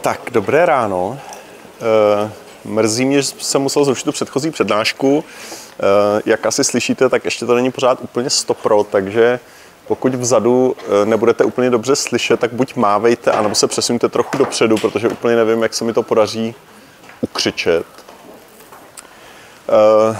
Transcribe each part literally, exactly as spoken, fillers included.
Tak, dobré ráno. E, mrzí mě, že jsem musel zrušit tu předchozí přednášku. E, jak asi slyšíte, tak ještě to není pořád úplně sto pro, takže pokud vzadu nebudete úplně dobře slyšet, tak buď mávejte, anebo se přesuňte trochu dopředu, protože úplně nevím, jak se mi to podaří ukřičet. E,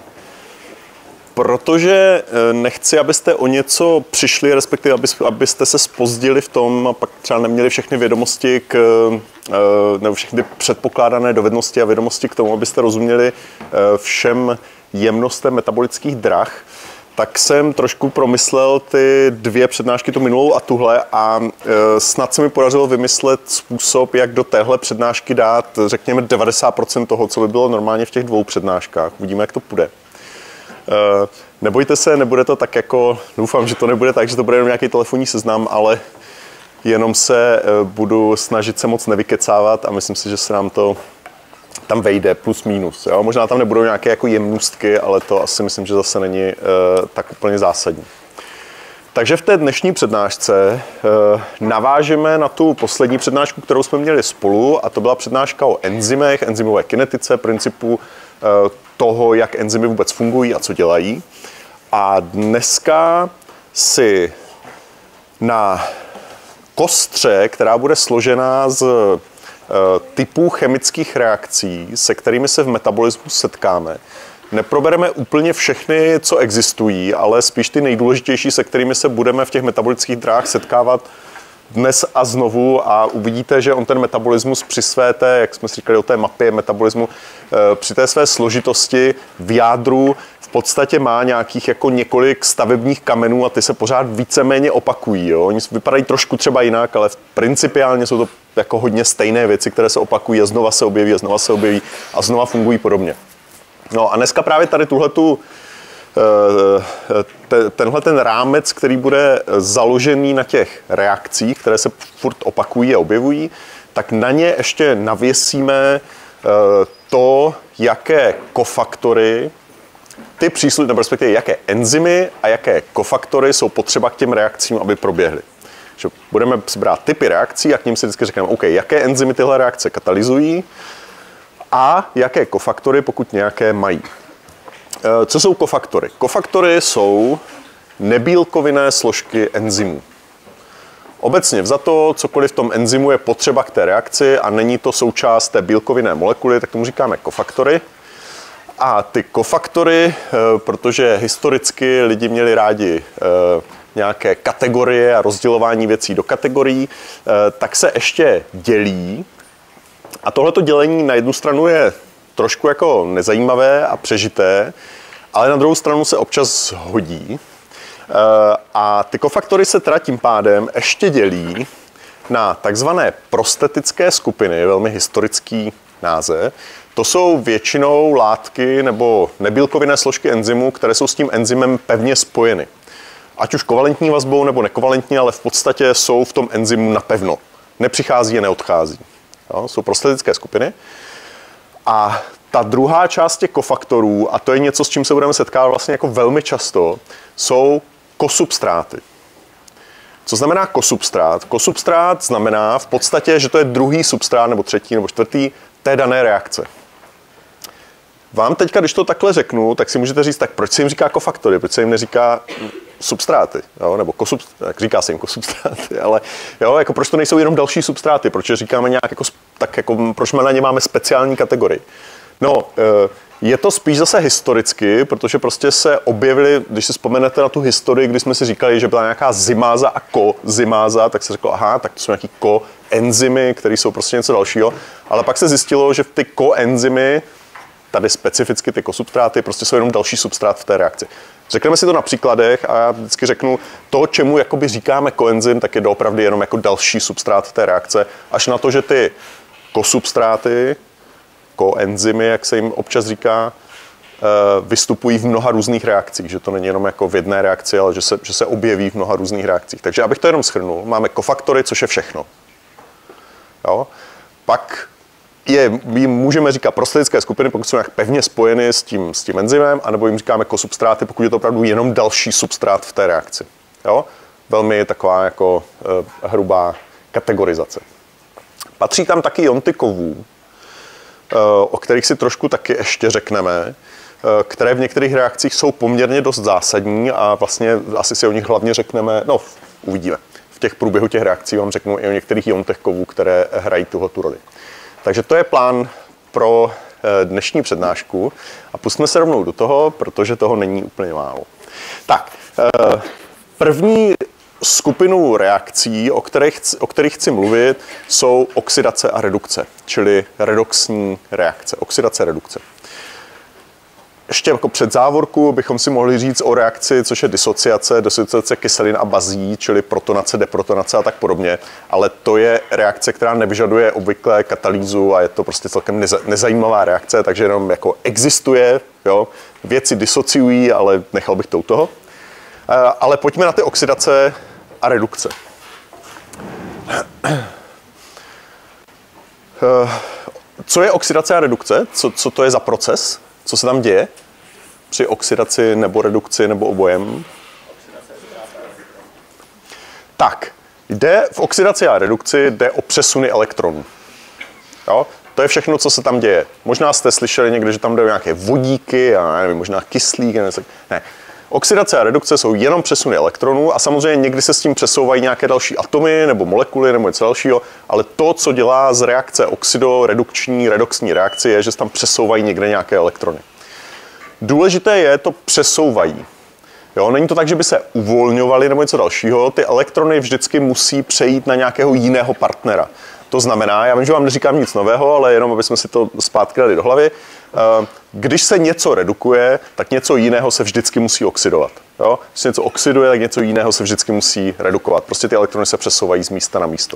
Protože nechci, abyste o něco přišli, respektive abyste se zpozdili v tom a pak třeba neměli všechny vědomosti, k, nebo všechny předpokládané dovednosti a vědomosti k tomu, abyste rozuměli všem jemnostem metabolických drah, tak jsem trošku promyslel ty dvě přednášky, tu minulou a tuhle, a snad se mi podařilo vymyslet způsob, jak do téhle přednášky dát, řekněme, devadesát procent toho, co by bylo normálně v těch dvou přednáškách. Uvidíme, jak to půjde. Uh, nebojte se, nebude to tak jako, doufám, že to nebude tak, že to bude jenom nějaký telefonní seznam, ale jenom se uh, budu snažit se moc nevykecávat a myslím si, že se nám to tam vejde plus minus. Jo? Možná tam nebudou nějaké jako jemnůstky, ale to asi myslím, že zase není uh, tak úplně zásadní. Takže v té dnešní přednášce uh, navážeme na tu poslední přednášku, kterou jsme měli spolu, a to byla přednáška o enzymech, enzymové kinetice, principu uh, toho, jak enzymy vůbec fungují a co dělají. A dneska si na kostře, která bude složená z uh, typů chemických reakcí, se kterými se v metabolismu setkáme, neprobereme úplně všechny, co existují, ale spíš ty nejdůležitější, se kterými se budeme v těch metabolických drahách setkávat dnes a znovu, a uvidíte, že on ten metabolismus při své té, jak jsme si říkali o té mapě metabolismu, při té své složitosti v jádru v podstatě má nějakých jako několik stavebních kamenů a ty se pořád víceméně opakují. Jo? Oni vypadají trošku třeba jinak, ale principiálně jsou to jako hodně stejné věci, které se opakují a znova se objeví a znova se objeví a znova fungují podobně. No a dneska právě tady tuhletu tenhle ten rámec, který bude založený na těch reakcích, které se furt opakují a objevují, tak na ně ještě navěsíme to, jaké kofaktory, ty příslušné, nebo respektive jaké enzymy a jaké kofaktory jsou potřeba k těm reakcím, aby proběhly. Že budeme brát typy reakcí a k nim si vždycky řekneme, OK, jaké enzymy tyhle reakce katalyzují a jaké kofaktory, pokud nějaké mají. Co jsou kofaktory? Kofaktory jsou nebílkovinné složky enzymů. Obecně vzato, cokoliv v tom enzymu je potřeba k té reakci a není to součást té bílkovinné molekuly, tak tomu říkáme kofaktory. A ty kofaktory, protože historicky lidi měli rádi nějaké kategorie a rozdělování věcí do kategorií, tak se ještě dělí. A tohleto dělení na jednu stranu je trošku jako nezajímavé a přežité, ale na druhou stranu se občas hodí. A ty kofaktory se teda tím pádem ještě dělí na takzvané prostetické skupiny, velmi historický název. To jsou většinou látky nebo nebílkovinné složky enzymu, které jsou s tím enzymem pevně spojeny. Ať už kovalentní vazbou nebo nekovalentní, ale v podstatě jsou v tom enzymu napevno. Nepřichází a neodchází. Jo, jsou prostetické skupiny. A ta druhá část těch kofaktorů, a to je něco, s čím se budeme setkávat vlastně jako velmi často, jsou kosubstráty. Co znamená kosubstrát? Kosubstrát znamená v podstatě, že to je druhý substrát nebo třetí nebo čtvrtý té dané reakce. Vám teďka, když to takhle řeknu, tak si můžete říct, tak proč se jim říká kofaktory, proč se jim neříká substráty, jo? Nebo kosubstráty, tak říká se jim kosubstráty, ale jo, jako proč to nejsou jenom další substráty, proč je říkáme nějak jako, tak jako, proč na ně máme speciální kategorii. No, je to spíš zase historicky, protože prostě se objevily, když si vzpomenete na tu historii, kdy jsme si říkali, že byla nějaká zymáza a kozymáza, tak se řeklo, aha, tak to jsou nějaký koenzymy, které jsou prostě něco dalšího, ale pak se zjistilo, že ty koenzymy, tady specificky ty kosubstráty, prostě jsou jenom další substrát v té reakci. Řekneme si to na příkladech a já vždycky řeknu, to, čemu jakoby říkáme koenzym, tak je doopravdy jenom jako další substrát té reakce, až na to, že ty kosubstráty, koenzymy, jak se jim občas říká, vystupují v mnoha různých reakcích, že to není jenom jako v jedné reakci, ale že se, že se objeví v mnoha různých reakcích. Takže abych to jenom shrnul, máme kofaktory, což je všechno. Jo? Pak je, jim můžeme říkat prostetické skupiny, pokud jsou nějak pevně spojeny s tím, s tím enzymem, anebo jim říkáme kosubstráty, pokud je to opravdu jenom další substrát v té reakci. Jo? Velmi taková jako uh, hrubá kategorizace. Patří tam taky ionty kovů, o kterých si trošku taky ještě řekneme, které v některých reakcích jsou poměrně dost zásadní a vlastně asi si o nich hlavně řekneme, no uvidíme. V těch průběhu těch reakcí vám řeknu i o některých iontech kovů, které hrají tuhletu roli. Takže to je plán pro dnešní přednášku a pustíme se rovnou do toho, protože toho není úplně málo. Tak, první skupinu reakcí, o kterých, o kterých chci mluvit, jsou oxidace a redukce, čili redoxní reakce. Oxidace a redukce. Ještě jako před závorku bychom si mohli říct o reakci, což je disociace, disociace kyselin a bazí, čili protonace, deprotonace a tak podobně, ale to je reakce, která nevyžaduje obvykle katalýzu a je to prostě celkem neza, nezajímavá reakce, takže jenom jako existuje, jo, věci disociují, ale nechal bych to u toho. Ale pojďme na ty oxidace a redukce. Co je oxidace a redukce? Co, co to je za proces? Co se tam děje při oxidaci nebo redukci nebo obojem? Tak, jde v oxidaci a redukci jde o přesuny elektronů. Jo? To je všechno, co se tam děje. Možná jste slyšeli někde, že tam jde o nějaké vodíky a nevím, možná kyslík. Ne. Oxidace a redukce jsou jenom přesuny elektronů a samozřejmě někdy se s tím přesouvají nějaké další atomy nebo molekuly nebo něco dalšího, ale to, co dělá z reakce oxido-redukční, redoxní reakce, je, že se tam přesouvají někde nějaké elektrony. Důležité je, to přesouvají. Jo, není to tak, že by se uvolňovaly nebo něco dalšího, ty elektrony vždycky musí přejít na nějakého jiného partnera. To znamená, já vím, že vám neříkám nic nového, ale jenom, aby jsme si to zpátky dali do hlavy, když se něco redukuje, tak něco jiného se vždycky musí oxidovat. Jo? Když se něco oxiduje, tak něco jiného se vždycky musí redukovat. Prostě ty elektrony se přesouvají z místa na místo.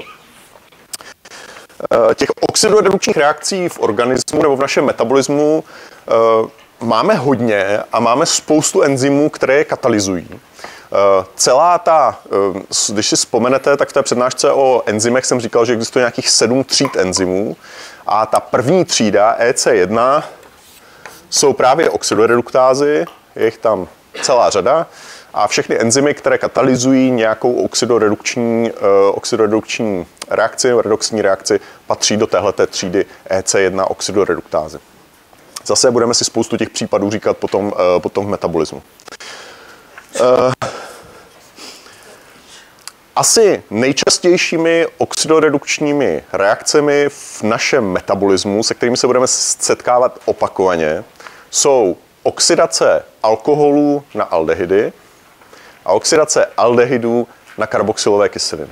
Těch oxidoredukčních reakcí v organismu nebo v našem metabolismu máme hodně a máme spoustu enzymů, které je katalyzují. Celá ta, když si vzpomenete, tak v té přednášce o enzymech jsem říkal, že existuje nějakých sedm tříd enzymů a ta první třída E C jedna jsou právě oxidoreduktázy, je jich tam celá řada a všechny enzymy, které katalyzují nějakou oxidoredukční, oxidoredukční reakci, redoxní reakci, patří do téhleté třídy E C jedna oxidoreduktázy. Zase budeme si spoustu těch případů říkat potom, potom v metabolismu. Asi nejčastějšími oxidoredukčními reakcemi v našem metabolismu, se kterými se budeme setkávat opakovaně, jsou oxidace alkoholů na aldehydy a oxidace aldehydů na karboxylové kyseliny.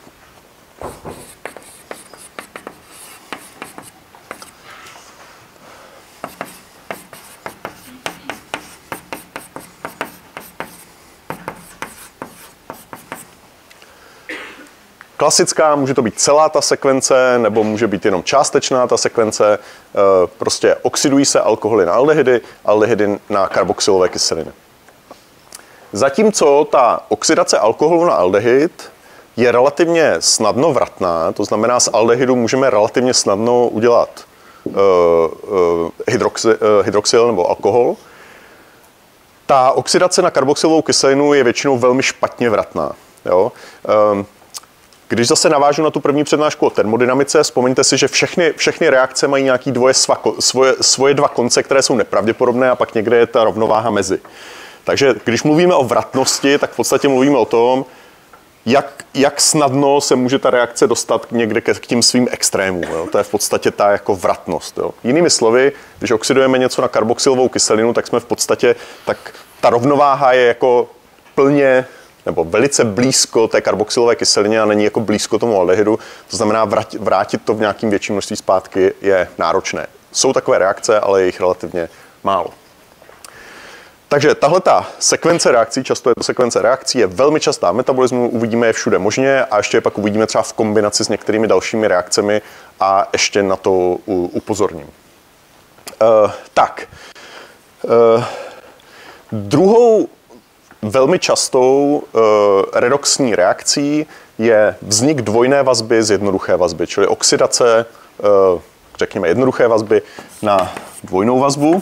Klasická, může to být celá ta sekvence, nebo může být jenom částečná ta sekvence. Prostě oxidují se alkoholy na aldehydy, aldehydy na karboxylové kyseliny. Zatímco ta oxidace alkoholu na aldehyd je relativně snadno vratná, to znamená, z aldehydu můžeme relativně snadno udělat uh, uh, hydroxy, uh, hydroxyl nebo alkohol. Ta oxidace na karboxylovou kyselinu je většinou velmi špatně vratná. Jo? Um, Když zase navážu na tu první přednášku o termodynamice, vzpomeňte si, že všechny, všechny reakce mají nějaký dvoje svako, svoje, svoje dva konce, které jsou nepravděpodobné a pak někde je ta rovnováha mezi. Takže když mluvíme o vratnosti, tak v podstatě mluvíme o tom, jak, jak snadno se může ta reakce dostat někde k, k tím svým extrémům. Jo? To je v podstatě ta jako vratnost. Jo? Jinými slovy, když oxidujeme něco na karboxylovou kyselinu, tak jsme v podstatě, tak ta rovnováha je jako plně nebo velice blízko té karboxylové kyselině a není jako blízko tomu aldehydu. To znamená, vrátit, vrátit to v nějakým větším množství zpátky je náročné. Jsou takové reakce, ale je jich relativně málo. Takže tahle ta sekvence reakcí, často je to sekvence reakcí, je velmi častá v metabolismu, uvidíme je všude možně a ještě je pak uvidíme třeba v kombinaci s některými dalšími reakcemi a ještě na to upozorním. Uh, tak, uh, druhou velmi častou uh, redoxní reakcí je vznik dvojné vazby z jednoduché vazby, čili oxidace, uh, řekněme, jednoduché vazby na dvojnou vazbu.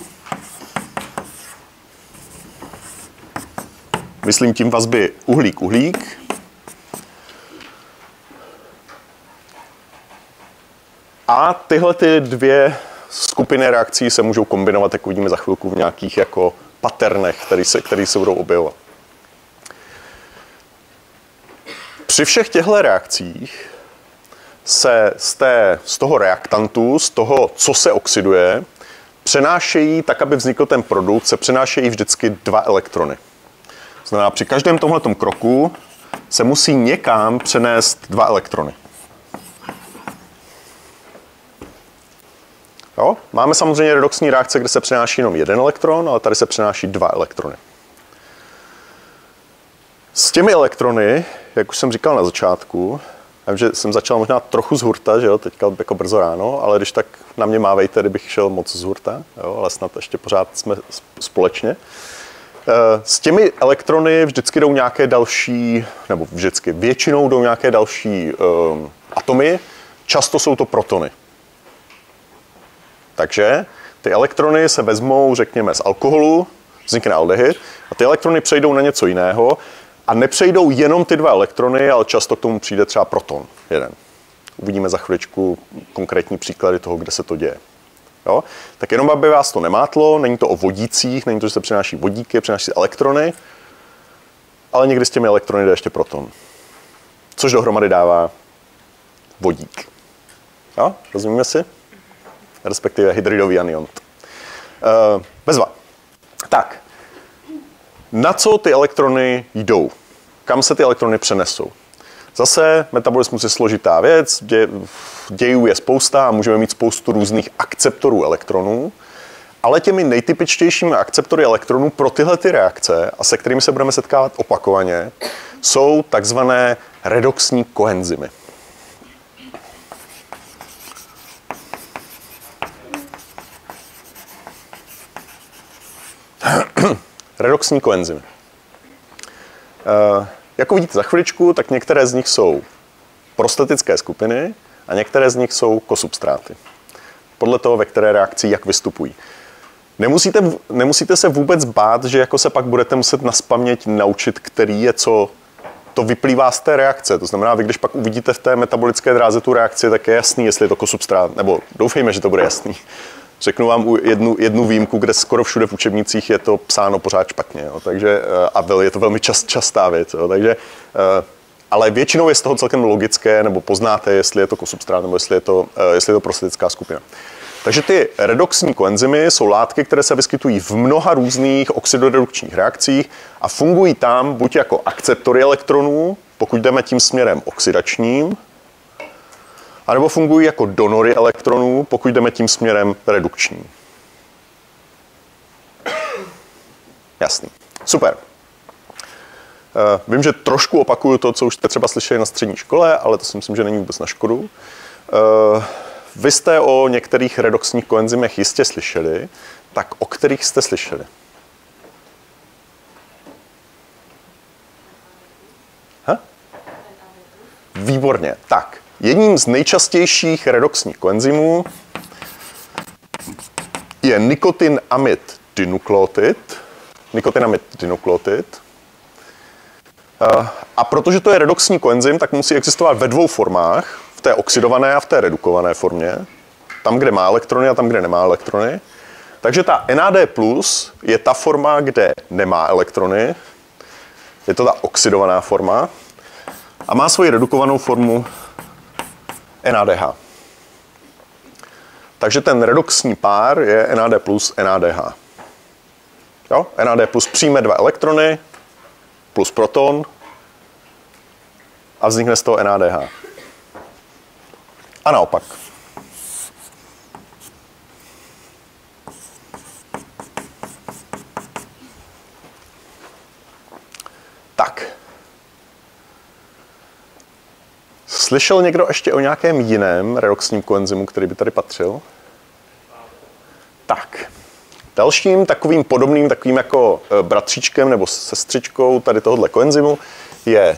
Myslím tím vazby uhlík-uhlík. A tyhle ty dvě skupiny reakcí se můžou kombinovat, jak uvidíme za chvilku, v nějakých jako patternech, které se, který se budou objevovat. Při všech těchto reakcích se z, té, z toho reaktantu, z toho, co se oxiduje, přenášejí, tak aby vznikl ten produkt, se přenášejí vždycky dva elektrony. To znamená, při každém tomhletom kroku se musí někam přenést dva elektrony. Jo? Máme samozřejmě redoxní reakce, kde se přenáší jenom jeden elektron, ale tady se přenáší dva elektrony. S těmi elektrony, jak už jsem říkal na začátku, vím, že jsem začal možná trochu z hurta, že jo, teďka jako brzo ráno, ale když tak na mě mávejte, kdybych šel moc z hurta, jo, ale snad ještě pořád jsme společně. S těmi elektrony vždycky jdou nějaké další, nebo vždycky, většinou jdou nějaké další um, atomy, často jsou to protony. Takže ty elektrony se vezmou, řekněme, z alkoholu, vznikne aldehyd, a ty elektrony přejdou na něco jiného a nepřejdou jenom ty dva elektrony, ale často k tomu přijde třeba proton jeden. Uvidíme za chviličku konkrétní příklady toho, kde se to děje. Jo? Tak jenom, aby vás to nemátlo, není to o vodících, není to, že se přináší vodíky, přináší se elektrony, ale někdy s těmi elektrony jde ještě proton. Což dohromady dává vodík. Jo? Rozumíme si? Respektive hydridový anion. Uh, bezva. Tak, na co ty elektrony jdou? Kam se ty elektrony přenesou? Zase metabolismus je složitá věc, dě, dějů je spousta a můžeme mít spoustu různých akceptorů elektronů, ale těmi nejtypičtějšími akceptory elektronů pro tyhle ty reakce, a se kterými se budeme setkávat opakovaně, jsou takzvané redoxní koenzymy. Redoxní koenzymy. Uh, jak uvidíte za chviličku, tak některé z nich jsou prostatické skupiny a některé z nich jsou kosubstráty. Podle toho, ve které reakci jak vystupují. Nemusíte, nemusíte se vůbec bát, že jako se pak budete muset nazpaměť naučit, který je co. To vyplývá z té reakce. To znamená, vy když pak uvidíte v té metabolické dráze tu reakci, tak je jasný, jestli je to kosubstrát, nebo doufejme, že to bude jasný. Řeknu vám jednu, jednu výjimku, kde skoro všude v učebnicích je to psáno pořád špatně. Jo. Takže, a je to velmi čast, častá věc. Jo. Takže, ale většinou je z toho celkem logické, nebo poznáte, jestli je to kosubstrát, nebo jestli je to, jestli je to prostatická skupina. Takže ty redoxní koenzymy jsou látky, které se vyskytují v mnoha různých oxidoredukčních reakcích a fungují tam buď jako akceptory elektronů, pokud jdeme tím směrem oxidačním, anebo fungují jako donory elektronů, pokud jdeme tím směrem redukčním. Jasný. Super. Uh, vím, že trošku opakuju to, co už jste třeba slyšeli na střední škole, ale to si myslím, že není vůbec na škodu. Uh, vy jste o některých redoxních koenzymech jistě slyšeli, tak o kterých jste slyšeli? Ha? Výborně. Tak. Jedním z nejčastějších redoxních koenzymů je nikotinamid dinukleotid. Nikotinamid dinukleotid. A protože to je redoxní koenzym, tak musí existovat ve dvou formách, v té oxidované a v té redukované formě. Tam, kde má elektrony a tam, kde nemá elektrony. Takže ta N A D plus je ta forma, kde nemá elektrony. Je to ta oxidovaná forma. A má svoji redukovanou formu N A D H. Takže ten redoxní pár je N A D plus N A D H. Jo? N A D plus přijme dva elektrony plus proton a vznikne z toho N A D H. A naopak. Tak. Slyšel někdo ještě o nějakém jiném redoxním koenzymu, který by tady patřil? Tak. Dalším takovým podobným, takovým jako bratříčkem nebo sestřičkou tady tohohle koenzymu je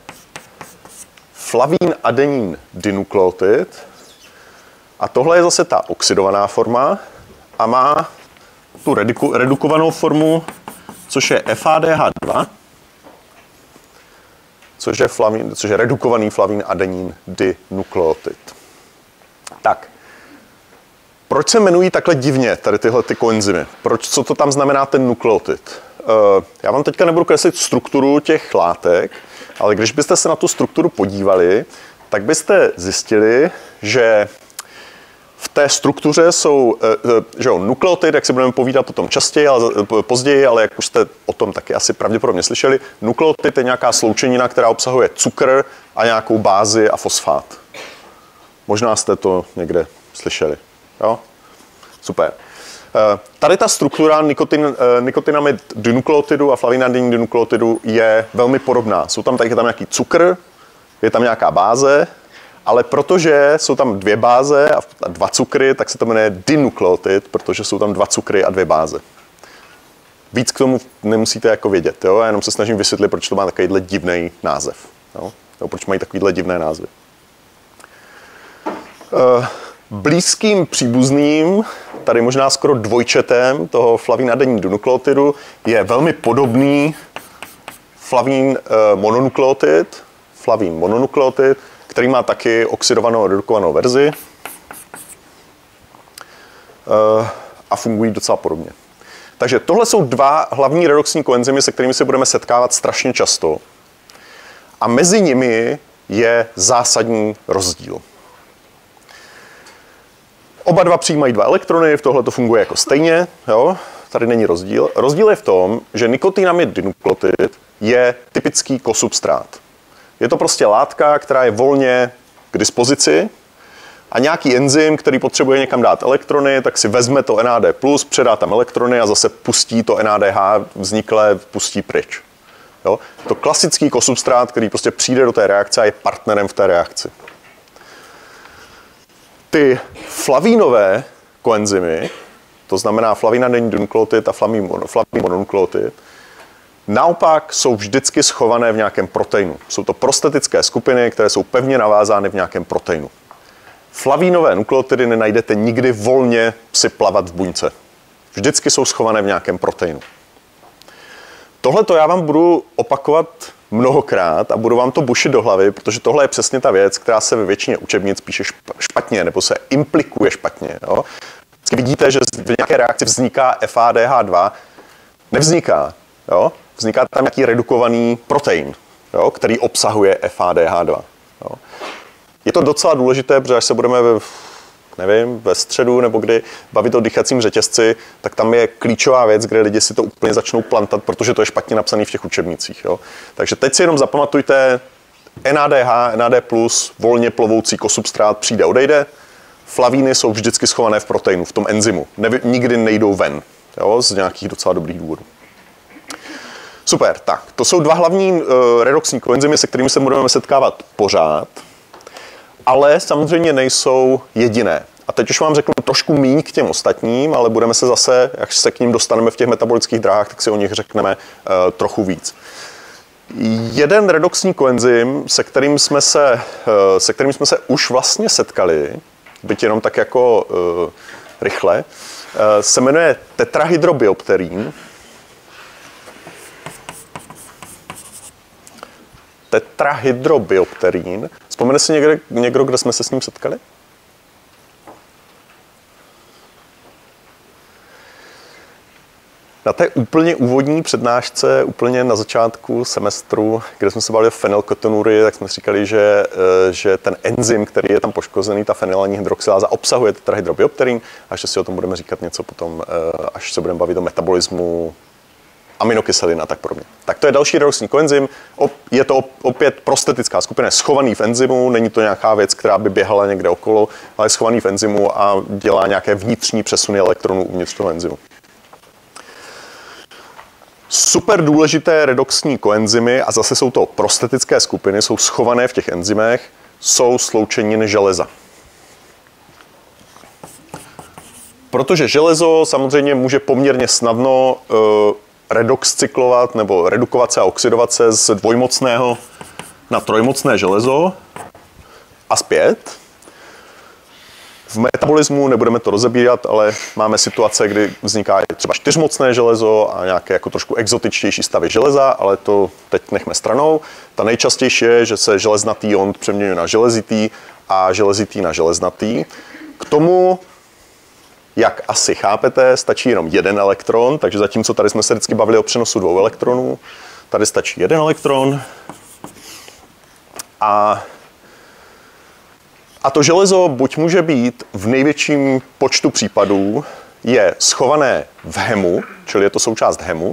flavín adenín dinukleotid. A tohle je zase ta oxidovaná forma a má tu reduku, redukovanou formu, což je F A D H dva, což je, flavín, což je redukovaný flavín adenín dinukleotid. Tak. Proč se jmenují takhle divně tady tyhle ty koenzymy? Proč, co to tam znamená ten nukleotid? Uh, já vám teďka nebudu kreslit strukturu těch látek, ale když byste se na tu strukturu podívali, tak byste zjistili, že v té struktuře jsou že jo, nukleotid, jak si budeme povídat potom častěji, ale, později, ale jak už jste o tom taky asi pravděpodobně slyšeli, nukleotid je nějaká sloučenina, která obsahuje cukr a nějakou bázi a fosfát. Možná jste to někde slyšeli. Jo? Super. Tady ta struktura nikotin, nikotinamid dinukleotidu a flavinidin dinukleotidu je velmi podobná. Jsou tam, tady je tam nějaký cukr, je tam nějaká báze, ale protože jsou tam dvě báze a dva cukry, tak se to jmenuje dinukleotid, protože jsou tam dva cukry a dvě báze. Víc k tomu nemusíte jako vědět, jo? Já jenom se snažím vysvětlit, proč to má takovýhle divný název. Jo? Jo, proč mají takovýhle divné názvy. Uh, blízkým příbuzným, tady možná skoro dvojčetem toho flavinidin dinukleotidu, je velmi podobný flavin uh, mononukleotid, flavin mononukleotid, který má taky oxidovanou a redukovanou verzi uh, a fungují docela podobně. Takže tohle jsou dva hlavní redoxní koenzymy, se kterými se budeme setkávat strašně často. A mezi nimi je zásadní rozdíl. Oba dva přijímají dva elektrony, v tohle to funguje jako stejně, jo? Tady není rozdíl. Rozdíl je v tom, že nikotinamid dinukleotid je typický kosubstrát. Je to prostě látka, která je volně k dispozici a nějaký enzym, který potřebuje někam dát elektrony, tak si vezme to N A D plus, předá tam elektrony a zase pustí to N A D H vzniklé, pustí pryč. Jo? To klasický kosubstrát, který prostě přijde do té reakce a je partnerem v té reakci. Ty flavínové koenzymy, to znamená flavinidin dinukleotid a flavin mononukleotid, naopak jsou vždycky schované v nějakém proteinu. Jsou to prostatické skupiny, které jsou pevně navázány v nějakém proteinu. Flavínové nukleotidy nenajdete nikdy volně si plavat v buňce. Vždycky jsou schované v nějakém proteinu. Tohle to já vám budu opakovat mnohokrát a budu vám to bušit do hlavy, protože tohle je přesně ta věc, která se ve většině učebnic píše špatně nebo se implikuje špatně. Jo? Vždycky vidíte, že v nějaké reakci vzniká F A D H dva. Nevzniká. Jo? Vzniká tam nějaký redukovaný protein, jo? Který obsahuje F A D H dva. Jo? Je to docela důležité, protože až se budeme ve, nevím, ve středu nebo kdy bavit o dýchacím řetězci, tak tam je klíčová věc, kde lidi si to úplně začnou plantat, protože to je špatně napsané v těch učebnicích. Jo? Takže teď si jenom zapamatujte N A D H, N A D plus, volně plovoucí kosubstrát přijde, odejde. Flavíny jsou vždycky schované v proteinu, v tom enzymu. Nevy, nikdy nejdou ven, jo? Z nějakých docela dobrých důvodů. Super, tak to jsou dva hlavní uh, redoxní koenzymy, se kterými se budeme setkávat pořád, ale samozřejmě nejsou jediné. A teď už vám řeknu trošku míň k těm ostatním, ale budeme se zase, jak se k ním dostaneme v těch metabolických dráhách, tak si o nich řekneme uh, trochu víc. Jeden redoxní koenzym, se kterým jsme se, uh, se kterým jsme se už vlastně setkali, byť jenom tak jako uh, rychle, uh, se jmenuje tetrahydrobiopterin. Tetrahydrobiopterin. Vzpomene si někde, někdo, kde jsme se s ním setkali? Na té úplně úvodní přednášce, úplně na začátku semestru, kde jsme se bavili o fenylketonurii, tak jsme říkali, že, že ten enzym, který je tam poškozený, ta fenylální hydroxyláza, obsahuje tetrahydrobiopterin, a že si o tom budeme říkat něco potom, až se budeme bavit o metabolismu aminokyselin a tak podobně. Tak to je další redoxní koenzym. Je to opět prostatická skupina, je schovaný v enzymu, není to nějaká věc, která by běhala někde okolo, ale je schovaný v enzymu a dělá nějaké vnitřní přesuny elektronů uvnitř toho enzymu. Super důležité redoxní koenzymy, a zase jsou to prostatické skupiny, jsou schované v těch enzymech, jsou sloučeniny železa. Protože železo samozřejmě může poměrně snadno uh, redox cyklovat nebo redukovat se a oxidovat se z dvojmocného na trojmocné železo a zpět. V metabolismu nebudeme to rozebírat, ale máme situace, kdy vzniká třeba čtyřmocné železo a nějaké jako trošku exotičtější stavy železa, ale to teď nechme stranou. Ta nejčastější je, že se železnatý ion přeměňuje na železitý a železitý na železnatý. tomu, jak asi chápete, stačí jenom jeden elektron, takže zatímco tady jsme se vždycky bavili o přenosu dvou elektronů, tady stačí jeden elektron. A, a to železo buď může být v největším počtu případů, je schované v hemu, čili je to součást hemu,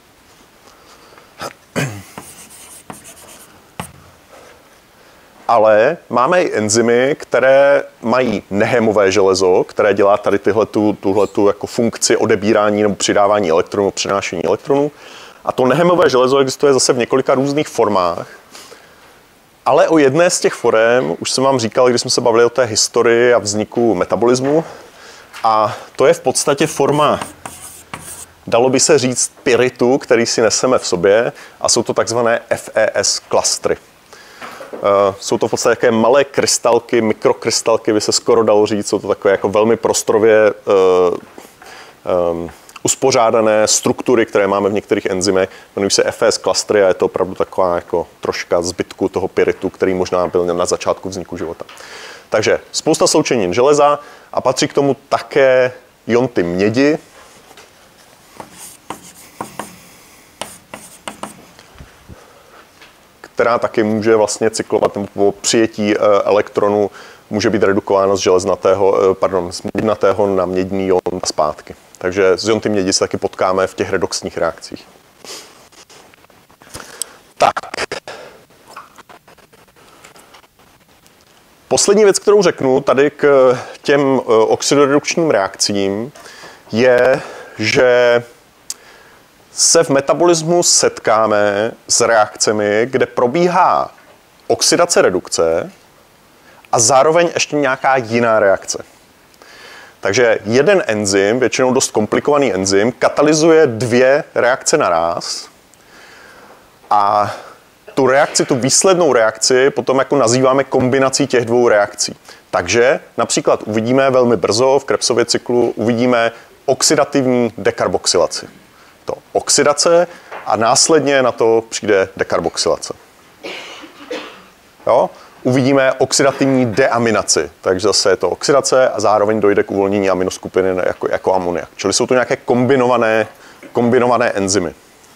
ale máme i enzymy, které mají nehemové železo, které dělá tady tyhletu, tuhletu jako funkci odebírání nebo přidávání elektronů, přenášení elektronů. A to nehemové železo existuje zase v několika různých formách. Ale o jedné z těch forem už jsem vám říkal, když jsme se bavili o té historii a vzniku metabolismu. A to je v podstatě forma, dalo by se říct, piritu, který si neseme v sobě, a jsou to takzvané F E S klastry. Uh, jsou to v podstatě také malé krystalky, mikrokrystalky, by se skoro dalo říct, jsou to takové jako velmi prostorově uh, um, uspořádané struktury, které máme v některých enzymech. Jmenují se F E S klastry a je to opravdu taková jako troška zbytku toho piritu, který možná byl na začátku vzniku života. Takže spousta sloučenin železa a patří k tomu také ionty mědi. Která taky může vlastně cyklovat, nebo po přijetí elektronu může být redukována z železnatého, pardon, z mědnatého na mědný ion zpátky. Takže z ionty mědi se taky potkáme v těch redoxních reakcích. Tak. Poslední věc, kterou řeknu tady k těm oxidoredukčním reakcím, je, že se v metabolismu setkáme s reakcemi, kde probíhá oxidace redukce a zároveň ještě nějaká jiná reakce. Takže jeden enzym, většinou dost komplikovaný enzym, katalyzuje dvě reakce naráz a tu reakci, tu výslednou reakci potom jako nazýváme kombinací těch dvou reakcí. Takže například uvidíme velmi brzo v Krebsově cyklu uvidíme oxidativní dekarboxylaci. To oxidace a následně na to přijde dekarboxylace. Jo? Uvidíme oxidativní deaminaci, takže zase je to oxidace a zároveň dojde k uvolnění aminoskupiny jako, jako amoniak. Čili jsou to nějaké kombinované, kombinované enzymy.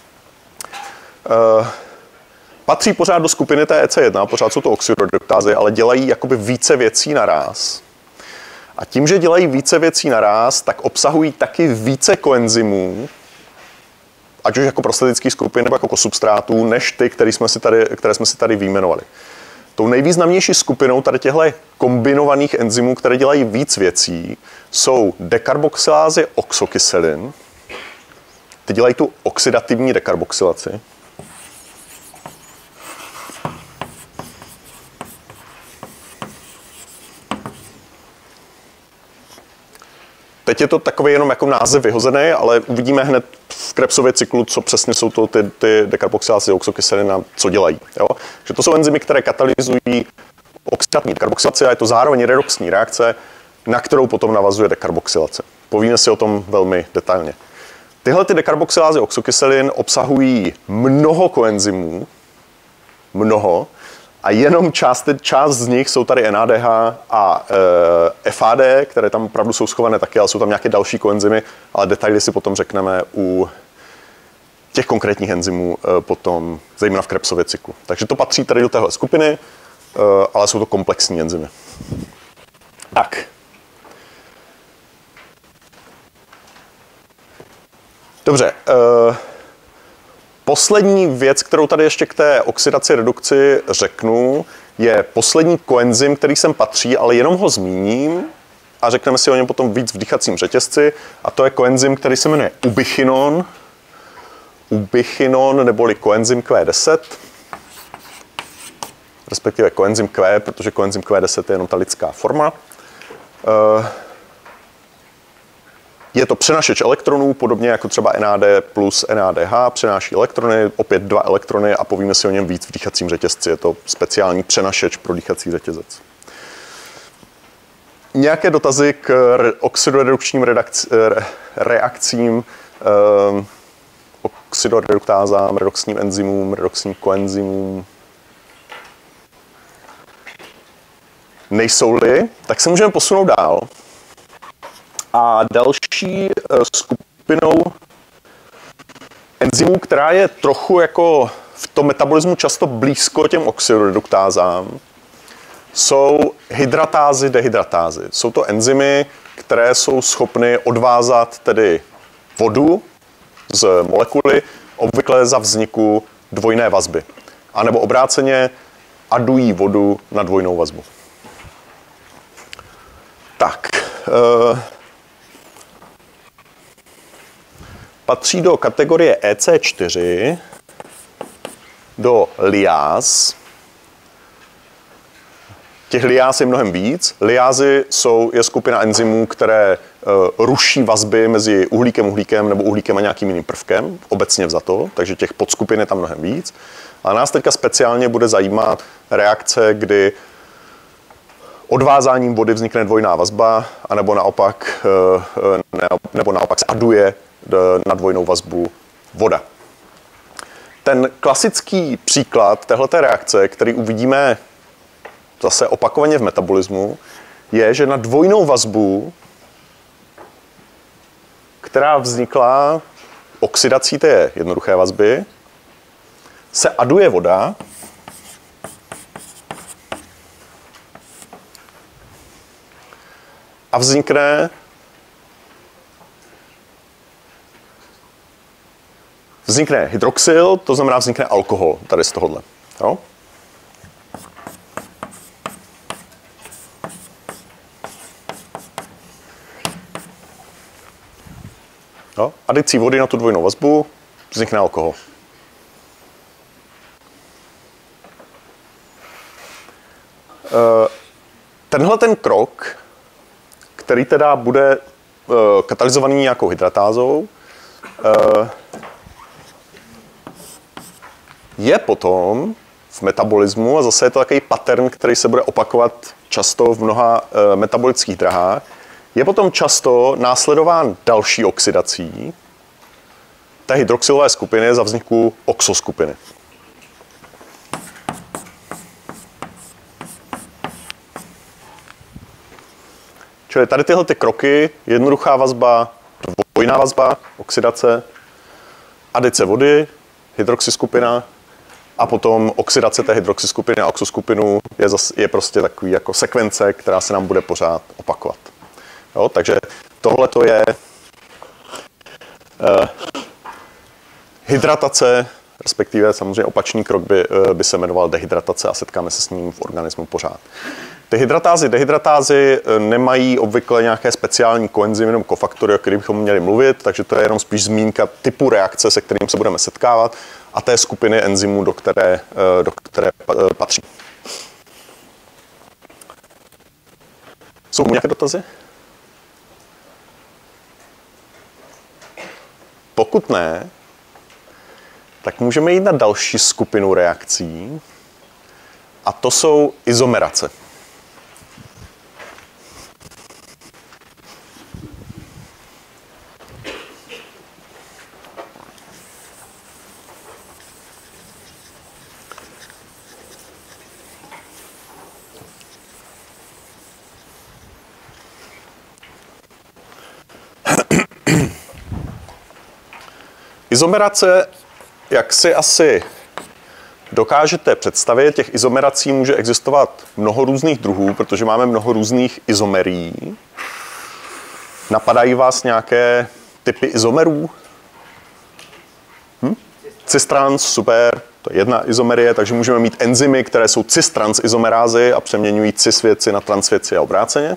Uh, patří pořád do skupiny té E C jedna, pořád jsou to oxidoreduktázy, ale dělají jakoby více věcí naráz. A tím, že dělají více věcí naráz, tak obsahují taky více koenzymů, ať už jako prostatických skupin nebo jako kosubstrátů, než ty, které jsme si tady, které jsme si tady vyjmenovali. Tou nejvýznamnější skupinou tady těchto kombinovaných enzymů, které dělají víc věcí, jsou dekarboxylázy oxokyselin. Ty dělají tu oxidativní dekarboxylaci. Teď je to takový jenom jako název vyhozený, ale uvidíme hned v Krebsově cyklu, co přesně jsou to ty, ty dekarboxylázy oxokyselin a co dělají. Jo? Že to jsou enzymy, které katalyzují oxidativní dekarboxylaci a je to zároveň redoxní reakce, na kterou potom navazuje dekarboxylace. Povíme si o tom velmi detailně. Tyhle ty dekarboxylázy oxokyselin obsahují mnoho koenzymů, mnoho, a jenom část, část z nich jsou tady N A D H a e, F A D, které tam opravdu jsou schované taky, ale jsou tam nějaké další koenzymy, ale detaily si potom řekneme u těch konkrétních enzymů e, potom, zejména v Krebsově cyklu. Takže to patří tady do téhle skupiny, e, ale jsou to komplexní enzymy. Tak. Dobře. E, Poslední věc, kterou tady ještě k té oxidaci redukci řeknu, je poslední koenzym, který sem patří, ale jenom ho zmíním a řekneme si o něm potom víc v dýchacím řetězci. A to je koenzym, který se jmenuje ubichinon. Ubichinon neboli koenzym Q deset. Respektive koenzym Q, protože koenzym Q deset je jenom ta lidská forma. Uh, Je to přenašeč elektronů, podobně jako třeba N A D plus N A D H, přenáší elektrony, opět dva elektrony a povíme si o něm víc v dýchacím řetězci. Je to speciální přenašeč pro dýchací řetězec. Nějaké dotazy k oxidoredukčním redakci, reakcím, eh, oxidoreduktázám, redoxním enzymům, redoxním koenzymům? Nejsou-li, tak se můžeme posunout dál. A další skupinou enzymů, která je trochu jako v tom metabolismu často blízko těm oxidoreduktázám, jsou hydratázy, dehydratázy. Jsou to enzymy, které jsou schopny odvázat tedy vodu z molekuly, obvykle za vzniku dvojné vazby. A nebo obráceně adují vodu na dvojnou vazbu. Tak. E, patří do kategorie E C čtyři, do liáz. Těch liáz je mnohem víc. Liázy jsou, je skupina enzymů, které uh, ruší vazby mezi uhlíkem, uhlíkem nebo uhlíkem a nějakým jiným prvkem, obecně vzato, takže těch podskupin je tam mnohem víc. A nás teďka speciálně bude zajímat reakce, kdy odvázáním vody vznikne dvojná vazba, anebo naopak, uh, ne, nebo naopak se aduje na dvojnou vazbu voda. Ten klasický příklad téhleté reakce, který uvidíme zase opakovaně v metabolismu, je, že na dvojnou vazbu, která vznikla oxidací té jednoduché vazby, se aduje voda a vznikne vznikne hydroxyl, to znamená vznikne alkohol tady z tohohle. Jo? Jo? Adicí vody na tu dvojnou vazbu vznikne alkohol. Tenhle ten krok, který teda bude katalyzovaný nějakou hydratázou, je potom v metabolismu, a zase je to takový pattern, který se bude opakovat často v mnoha e, metabolických drahách, je potom často následován další oxidací té hydroxylové skupiny za vzniku oxoskupiny. Čili tady tyhle ty kroky, jednoduchá vazba, dvojná vazba, oxidace, adice vody, hydroxyskupina, a potom oxidace té hydroxyskupiny a oxoskupinu je, zas, je prostě takový jako sekvence, která se nám bude pořád opakovat. Jo, takže tohle to je uh, hydratace, respektive samozřejmě opačný krok by, uh, by se jmenoval dehydratace a setkáme se s ním v organismu pořád. Ty hydratázy, dehydratázy nemají obvykle nějaké speciální koenzymy nebo kofaktory, o kterých bychom měli mluvit, takže to je jenom spíš zmínka typu reakce, se kterým se budeme setkávat, a té skupiny enzymů, do které, do které patří. Jsou nějaké dotazy? Pokud ne, tak můžeme jít na další skupinu reakcí, a to jsou izomerace. Izomerace, jak si asi dokážete představit, těch izomerací může existovat mnoho různých druhů, protože máme mnoho různých izomerií. Napadají vás nějaké typy izomerů? Hm? Cistrans, super, to je jedna izomerie, takže můžeme mít enzymy, které jsou cistrans izomerázy a přeměňují cis věci na trans věci a obráceně.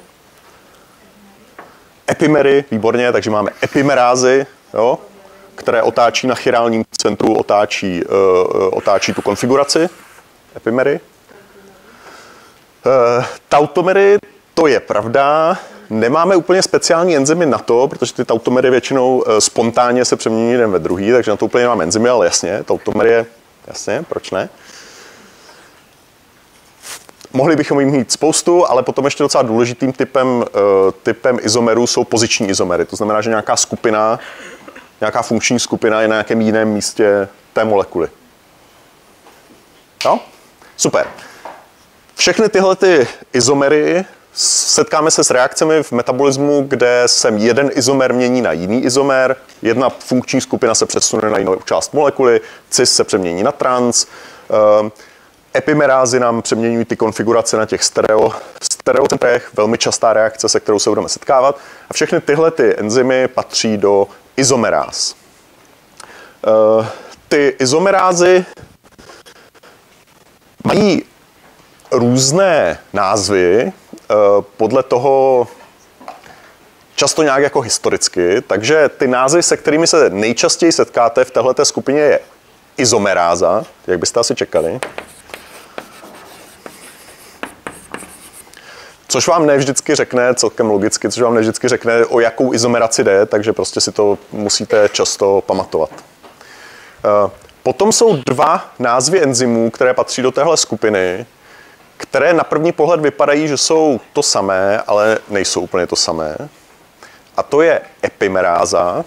Epimery, výborně, takže máme epimerázy, jo, které otáčí na chirálním centru, otáčí, uh, otáčí tu konfiguraci. Epimery. Uh, tautomery, to je pravda. Nemáme úplně speciální enzymy na to, protože ty tautomery většinou uh, spontánně se přemění jeden ve druhý, takže na to úplně nemáme enzymy, ale jasně, tautomery je, jasně, proč ne? Mohli bychom jim mít spoustu, ale potom ještě docela důležitým typem, uh, typem izomerů jsou poziční izomery. To znamená, že nějaká skupina, nějaká funkční skupina je na nějakém jiném místě té molekuly. Jo? Super. Všechny tyhle ty izomery, setkáme se s reakcemi v metabolismu, kde se jeden izomer mění na jiný izomer, jedna funkční skupina se přesune na jinou část molekuly, cis se přemění na trans, epimerázy nám přeměňují ty konfigurace na těch stereo, stereocentrech, velmi častá reakce, se kterou se budeme setkávat. A všechny tyhle ty enzymy patří do izomeráz. Ty izomerázy mají různé názvy, podle toho často nějak jako historicky, takže ty názvy, se kterými se nejčastěji setkáte v téhleté skupině, je izomeráza, jak byste asi čekali. Což vám ne vždycky řekne, celkem logicky, což vám ne vždycky řekne, o jakou izomeraci jde, takže prostě si to musíte často pamatovat. Potom jsou dva názvy enzymů, které patří do téhle skupiny, které na první pohled vypadají, že jsou to samé, ale nejsou úplně to samé. A to je epimeráza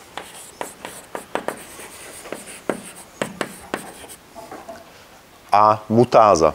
a mutáza.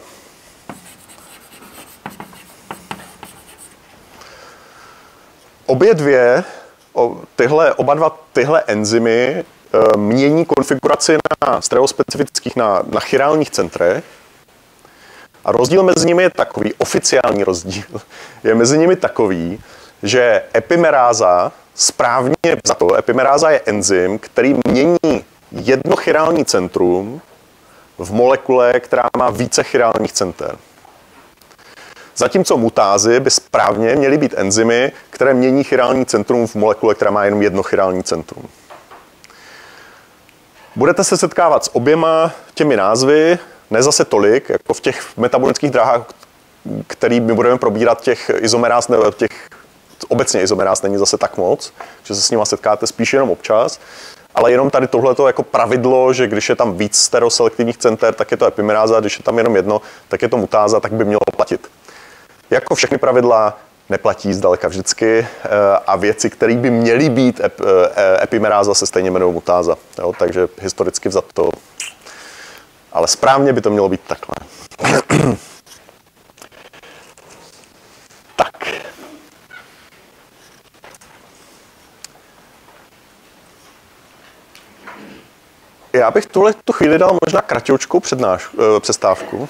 Obě dvě, tyhle, oba dva tyhle enzymy mění konfiguraci na stereospecifických, na, na chirálních centrech. A rozdíl mezi nimi je takový, oficiální rozdíl je mezi nimi takový, že epimeráza, správně za to, epimeráza je enzym, který mění jedno chirální centrum v molekule, která má více chirálních center. Zatímco mutázy by správně měly být enzymy, které mění chirální centrum v molekule, která má jenom jedno chirální centrum. Budete se setkávat s oběma těmi názvy, ne zase tolik, jako v těch metabolických dráhách, který my budeme probírat, těch izomeráz, nebo těch obecně izomeráz není zase tak moc, že se s nima setkáte spíš jenom občas, ale jenom tady tohleto jako pravidlo, že když je tam víc stereoselektivních center, tak je to epimeráza, když je tam jenom jedno, tak je to mutáza, tak by mělo platit. Jako všechny pravidla neplatí zdaleka vždycky a věci, které by měly být ep, epimeráza, se stejně jmenují mutáza. Jo, takže historicky vzato. Ale správně by to mělo být takhle. Tak. Já bych tuhle tu chvíli dal možná kratěučkou přednáš, přestávku.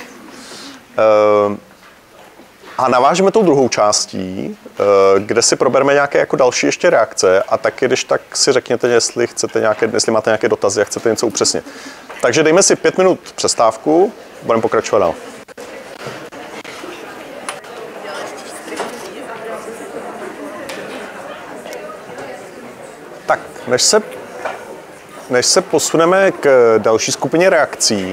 A navážeme tou druhou částí, kde si probereme nějaké jako další ještě reakce a taky, když tak si řekněte, jestli, chcete nějaké, jestli máte nějaké dotazy a chcete něco upřesnit. Takže dejme si pět minut přestávku, budeme pokračovat dál. Tak, než se, než se posuneme k další skupině reakcí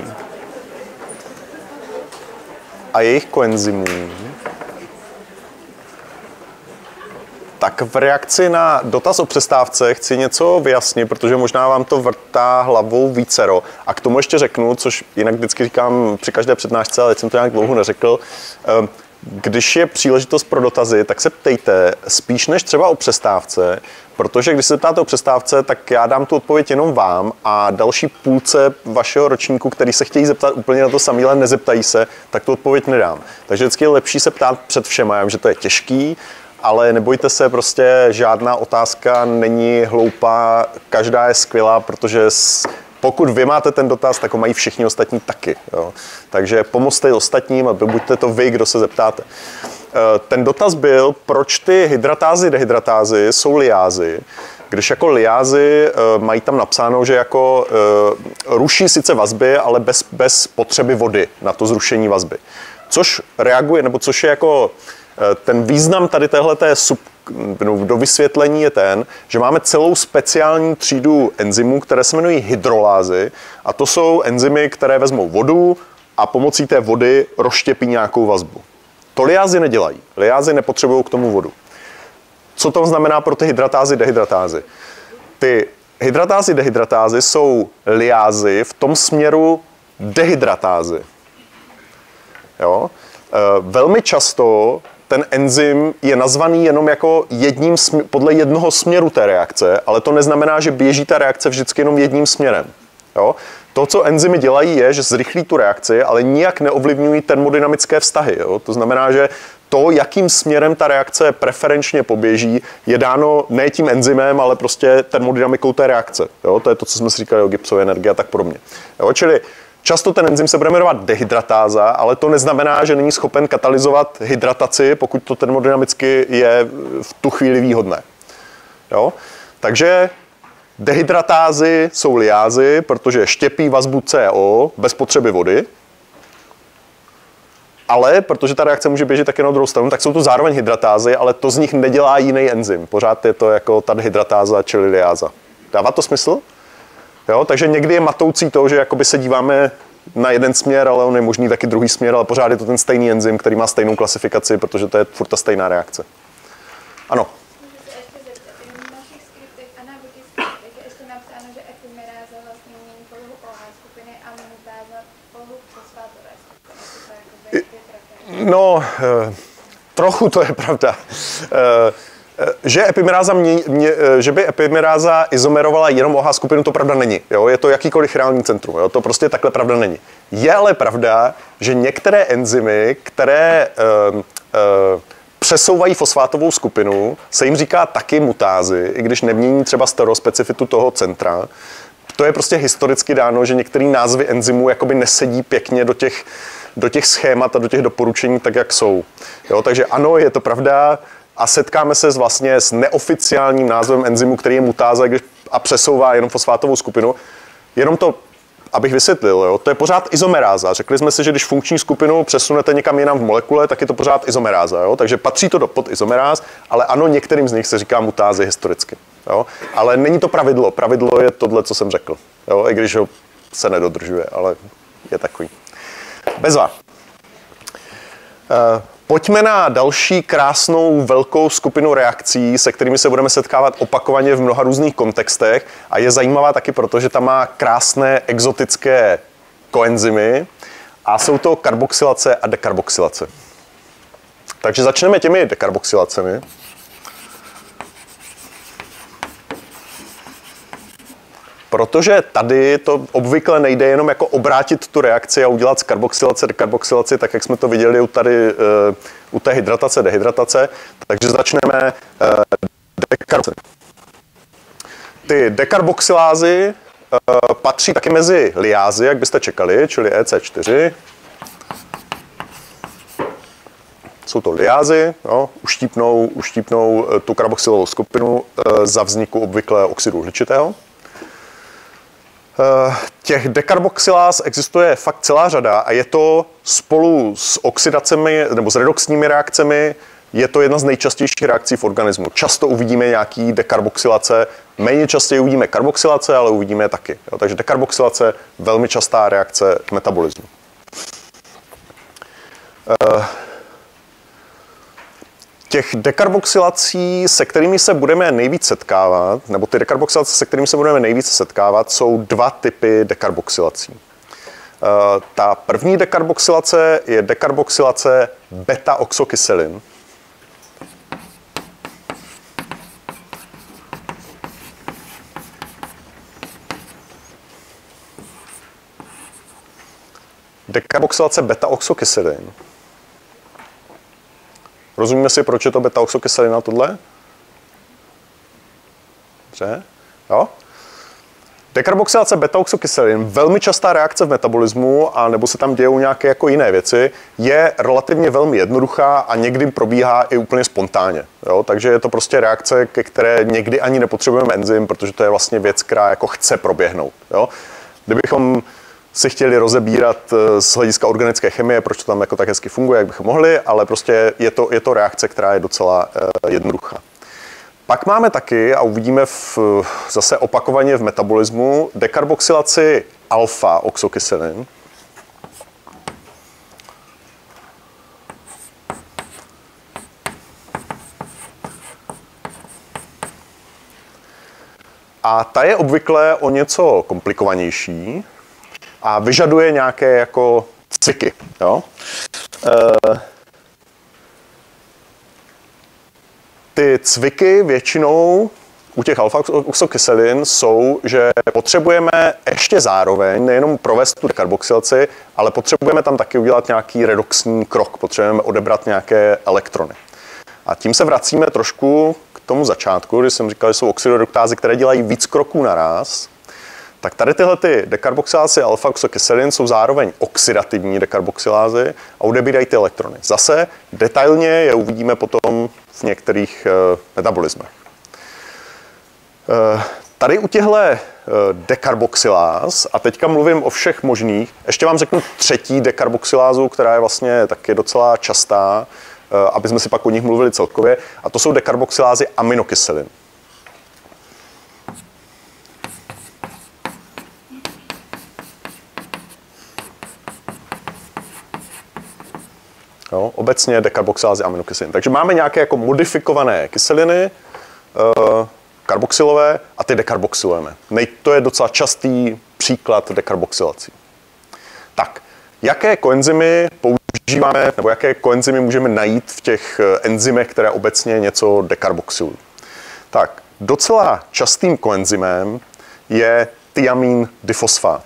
a jejich koenzymů, tak v reakci na dotaz o přestávce chci něco vyjasnit, protože možná vám to vrtá hlavou vícero. A k tomu ještě řeknu, což jinak vždycky říkám při každé přednášce, ale teď jsem to nějak dlouho neřekl. Když je příležitost pro dotazy, tak se ptejte spíš než třeba o přestávce, protože když se ptáte o přestávce, tak já dám tu odpověď jenom vám a další půlce vašeho ročníku, který se chtějí zeptat úplně na to samé, ale nezeptají se, tak tu odpověď nedám. Takže vždycky je lepší se ptát před všema, já vím, že to je těžký, ale nebojte se, prostě žádná otázka není hloupá, každá je skvělá, protože pokud vy máte ten dotaz, tak ho mají všichni ostatní taky. Jo. Takže pomozte ostatním a buďte to vy, kdo se zeptáte. Ten dotaz byl, proč ty hydratázy, dehydratázy jsou liázy, když jako liázy mají tam napsáno, že jako ruší sice vazby, ale bez, bez potřeby vody na to zrušení vazby. Což reaguje, nebo což je jako ten význam tady téhleté sub, no, do vysvětlení je ten, že máme celou speciální třídu enzymů, které se jmenují hydrolázy, a to jsou enzymy, které vezmou vodu a pomocí té vody rozštěpí nějakou vazbu. To liázy nedělají. Liázy nepotřebují k tomu vodu. Co to znamená pro ty hydratázy, dehydratázy? Ty hydratázy, dehydratázy jsou liázy v tom směru dehydratázy. Jo? Velmi často ten enzym je nazvaný jenom jako jedním směr, podle jednoho směru té reakce, ale to neznamená, že běží ta reakce vždycky jenom jedním směrem. Jo? To, co enzymy dělají, je, že zrychlí tu reakci, ale nijak neovlivňují termodynamické vztahy. Jo? To znamená, že to, jakým směrem ta reakce preferenčně poběží, je dáno ne tím enzymem, ale prostě termodynamikou té reakce. Jo? To je to, co jsme si říkali o Gibbsově energii a tak podobně. Jo? Čili často ten enzym se bude jmenovat dehydratáza, ale to neznamená, že není schopen katalyzovat hydrataci, pokud to termodynamicky je v tu chvíli výhodné. Jo? Takže dehydratázy jsou liázy, protože štěpí vazbu C O bez potřeby vody, ale protože ta reakce může běžet také na druhou stranu, tak jsou to zároveň hydratázy, ale to z nich nedělá jiný enzym. Pořád je to jako ta dehydratáza, čili liáza. Dává to smysl? Jo, takže někdy je matoucí to, že jakoby se díváme na jeden směr, ale on je možný taky druhý směr, ale pořád je to ten stejný enzym, který má stejnou klasifikaci, protože to je furt ta stejná reakce. Ano. No, trochu to je pravda. Že, epimeráza mě, mě, že by epimeráza izomerovala jenom OH skupinu, to pravda není. Jo? Je to jakýkoliv reální centrum. Jo? To prostě takhle pravda není. Je ale pravda, že některé enzymy, které uh, uh, přesouvají fosfátovou skupinu, se jim říká taky mutázy, i když nemění třeba stereospecifitu toho centra. To je prostě historicky dáno, že některé názvy enzymů jakoby nesedí pěkně do těch, do těch schémat a do těch doporučení tak, jak jsou. Jo? Takže ano, je to pravda. A setkáme se s vlastně s neoficiálním názvem enzymu, který je mutáza když, a přesouvá jenom fosfátovou skupinu. Jenom to, abych vysvětlil, jo, to je pořád izomeráza. Řekli jsme si, že když funkční skupinu přesunete někam jinam v molekule, tak je to pořád izomeráza. Jo? Takže patří to do pod izomeráz, ale ano, některým z nich se říká mutázy historicky. Jo? Ale není to pravidlo. Pravidlo je tohle, co jsem řekl. Jo? I když ho se nedodržuje, ale je takový. Bezva. Uh, Pojďme na další krásnou velkou skupinu reakcí, se kterými se budeme setkávat opakovaně v mnoha různých kontextech a je zajímavá taky proto, že tam má krásné exotické koenzymy a jsou to karboxylace a dekarboxylace. Takže začneme těmi dekarboksilacemi. Protože tady to obvykle nejde jenom jako obrátit tu reakci a udělat z karboxylace dekarboxylaci, tak jak jsme to viděli u, tady, uh, u té hydratace, dehydratace. Takže začneme uh, dekarboxylace. Ty dekarboxylázy uh, patří taky mezi liázy, jak byste čekali, čili E C čtyři. Jsou to liázy, jo, uštípnou, uštípnou tu karboxylovou skupinu uh, za vzniku obvykle oxidu uhličitého. Těch dekarboxyláz existuje fakt celá řada a je to spolu s oxidacemi nebo s redoxními reakcemi, je to jedna z nejčastějších reakcí v organismu. Často uvidíme nějaký dekarboxylace, méně častěji uvidíme karboxylace, ale uvidíme je taky. Jo, takže dekarboxylace velmi častá reakce v metabolismu. Těch dekarboxylací, se kterými se budeme nejvíc setkávat, nebo ty dekarboxylace, se kterými se budeme nejvíce setkávat, jsou dva typy dekarboxylací. Ta první dekarboxylace je dekarboxylace beta-oxokyselin. Dekarboxylace beta-oxokyselin. Rozumíme si, proč je to beta-oxokyselina tohle? Dobře, jo. Dekarboxylace beta-oxokyselin, velmi častá reakce v metabolismu, a nebo se tam dějou nějaké jako jiné věci, je relativně velmi jednoduchá a někdy probíhá i úplně spontánně. Jo? Takže je to prostě reakce, ke které někdy ani nepotřebujeme enzym, protože to je vlastně věc, která jako chce proběhnout. Jo? Kdybychom si chtěli rozebírat z hlediska organické chemie, proč to tam jako tak hezky funguje, jak bychom mohli, ale prostě je to, je to reakce, která je docela uh, jednoduchá. Pak máme taky, a uvidíme v, zase opakovaně v metabolismu, dekarboxylaci alfa-oxokyselin. A ta je obvykle o něco komplikovanější a vyžaduje nějaké jako cviky. Jo? E, ty cviky většinou u těch alfa-oxokyselin jsou, že potřebujeme ještě zároveň nejenom provést tu dekarboxylaci, ale potřebujeme tam taky udělat nějaký redoxní krok, potřebujeme odebrat nějaké elektrony. A tím se vracíme trošku k tomu začátku, kdy jsem říkal, že jsou oxidoreduktázy, které dělají víc kroků naraz. Tak tady tyhle ty dekarboxylázy alfa-oxokyselin jsou zároveň oxidativní dekarboxylázy a odebírají ty elektrony. Zase detailně je uvidíme potom v některých uh, metabolismech. Uh, tady u těchto uh, dekarboxyláz, a teďka mluvím o všech možných, ještě vám řeknu třetí dekarboxylázu, která je vlastně taky docela častá, uh, aby jsme si pak o nich mluvili celkově, a to jsou dekarboxylázy aminokyselin. Jo, obecně dekarboxylázy aminokyselin. Takže máme nějaké jako modifikované kyseliny, uh, karboxylové, a ty dekarboxylujeme. Nej, to je docela častý příklad dekarboxylací. Tak, jaké koenzymy používáme, nebo jaké koenzymy můžeme najít v těch enzymech, které obecně něco dekarboxylují? Tak, docela častým koenzymem je thiamin difosfát.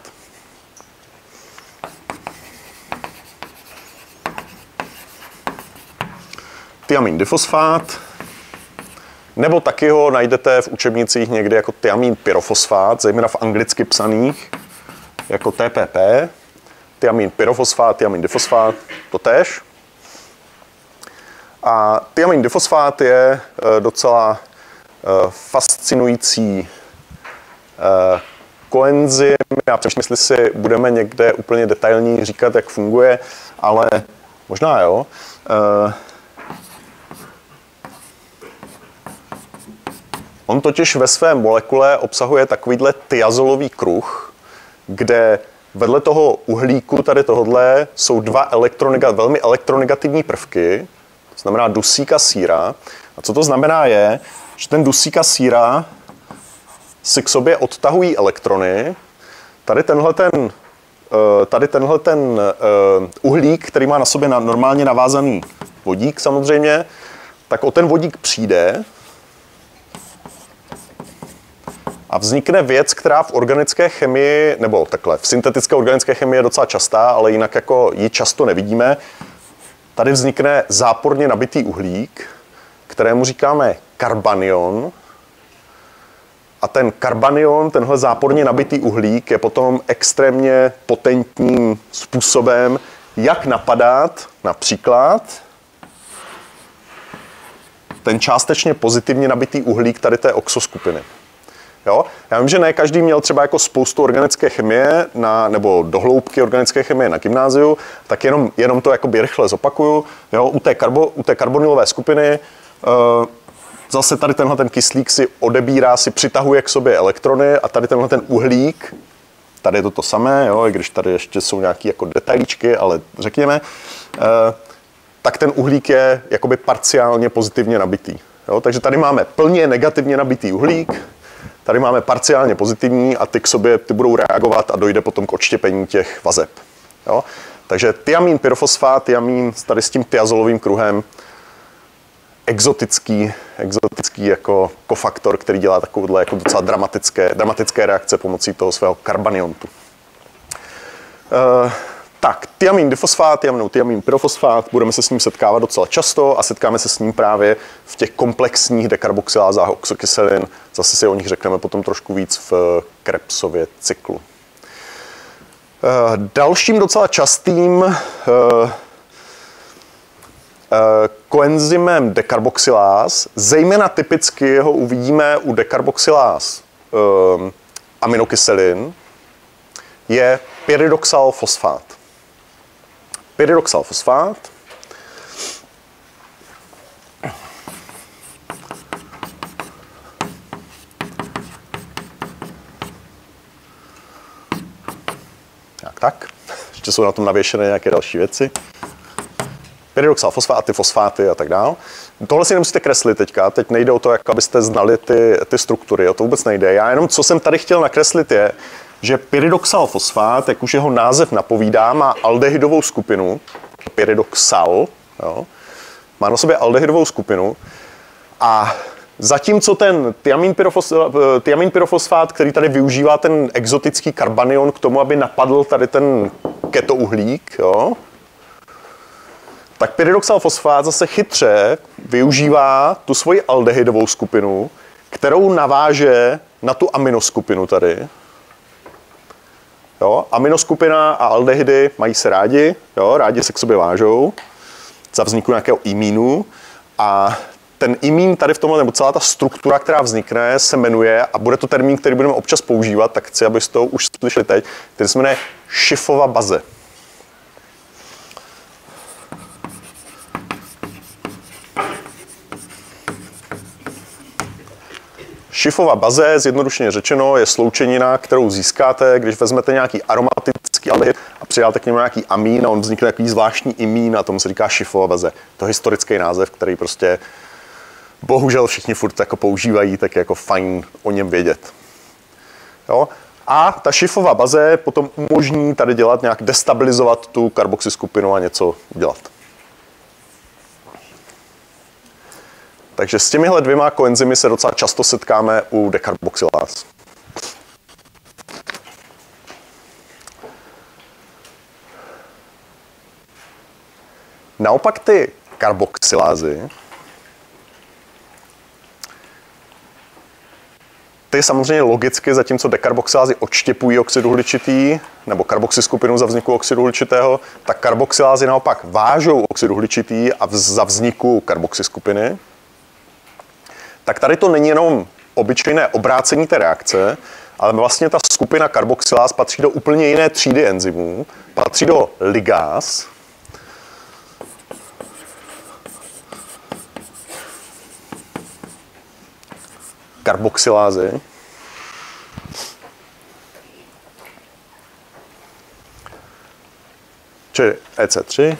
Thiamin difosfát, nebo taky ho najdete v učebnicích někdy jako thiamin pyrofosfát, zejména v anglicky psaných, jako T P P. Thiamin pyrofosfát, thiamin difosfát, to též. A thiamin difosfát je docela fascinující koenzym. Já přemýšlím, jestli si budeme někde úplně detailní říkat, jak funguje, ale možná jo. On totiž ve své molekule obsahuje takovýhle thiazolový kruh, kde vedle toho uhlíku tady tohodle jsou dva elektronega- velmi elektronegativní prvky, to znamená dusík a síra. A co to znamená je, že ten dusík a síra si k sobě odtahují elektrony. Tady tenhle ten, tady tenhle ten uhlík, který má na sobě normálně navázaný vodík samozřejmě, tak o ten vodík přijde a vznikne věc, která v organické chemii, nebo takhle, v syntetické organické chemii je docela častá, ale jinak jako ji často nevidíme. Tady vznikne záporně nabitý uhlík, kterému říkáme karbanion. A ten karbanion, tenhle záporně nabitý uhlík, je potom extrémně potentním způsobem, jak napadat například ten částečně pozitivně nabitý uhlík tady té oxoskupiny. Jo? Já vím, že ne každý měl třeba jako spoustu organické chemie, na, nebo dohloubky organické chemie na gymnáziu, tak jenom, jenom to jakoby rychle zopakuju. Jo? U té, karbo, u té karbonylové skupiny uh, zase tady tenhle ten kyslík si odebírá, si přitahuje k sobě elektrony a tady tenhle ten uhlík, tady je to to samé, jo? I když tady ještě jsou nějaké jako detailíčky, ale řekněme, uh, tak ten uhlík je jakoby parciálně pozitivně nabitý. Jo? Takže tady máme plně negativně nabitý uhlík, tady máme parciálně pozitivní a ty k sobě ty budou reagovat a dojde potom k odštěpení těch vazeb. Jo? Takže thiamin pyrofosfát, thiamin tady s tím thiazolovým kruhem, exotický, exotický jako kofaktor, který dělá takovouhle jako docela dramatické, dramatické reakce pomocí toho svého karbaniontu. Uh, tak, thiamin difosfát, thiamin, thiamin pyrofosfát, budeme se s ním setkávat docela často a setkáme se s ním právě v těch komplexních dekarboxylázách oxokyselin. Zase si o nich řekneme potom trošku víc v Krebsově cyklu. Dalším docela častým koenzymem dekarboxyláz, zejména typicky ho uvidíme u dekarboxyláz aminokyselin, je pyridoxal fosfát. Pyridoxal fosfát tak, tak. Ještě jsou na tom navěšené nějaké další věci. Pyridoxal fosfát, ty fosfáty a tak dále. Tohle si nemusíte kreslit teďka. Teď nejde o to, jak abyste znali ty, ty struktury. O to vůbec nejde. Já jenom, co jsem tady chtěl nakreslit, je, že pyridoxal fosfát, jak už jeho název napovídá, má aldehydovou skupinu, pyridoxal, jo, má na sobě aldehydovou skupinu a Zatímco ten tiamin, pyrofos, tiamin pyrofosfát, který tady využívá ten exotický karbanion k tomu, aby napadl tady ten ketouhlík, jo, tak pyridoxalfosfát zase chytře využívá tu svoji aldehydovou skupinu, kterou naváže na tu aminoskupinu tady. Jo, aminoskupina a aldehydy mají se rádi, jo, rádi se k sobě vážou za vzniku nějakého imínu a ten imín tady v tomhle, nebo celá ta struktura, která vznikne, se jmenuje, a bude to termín, který budeme občas používat, tak chci, abyste to už slyšeli teď, který se jmenuje Schiffova baze. Schiffova baze, zjednodušeně řečeno, je sloučenina, kterou získáte, když vezmete nějaký aromatický aldehyd a přidáte k němu nějaký amín a on vznikne takový zvláštní imín a tomu se říká Schiffova baze. To je historický název, který prostě bohužel všichni furt jako používají, tak je jako fajn o něm vědět. Jo? A ta Schiffova baze potom umožní tady dělat nějak destabilizovat tu karboxyskupinu a něco udělat. Takže s těmihle dvěma koenzymy se docela často setkáme u dekarboxyláz. Naopak ty karboxylázy, ty samozřejmě logicky, zatímco dekarboxylázy odštěpují oxid uhličitý, nebo karboxyskupinu za vzniku oxidu uhličitého, tak karboxylázy naopak vážou oxid uhličitý a za vzniku karboxyskupiny. Tak tady to není jenom obyčejné obrácení té reakce, ale vlastně ta skupina karboxyláz patří do úplně jiné třídy enzymů, patří do ligáz. Karboxylázy. Čili E C tři.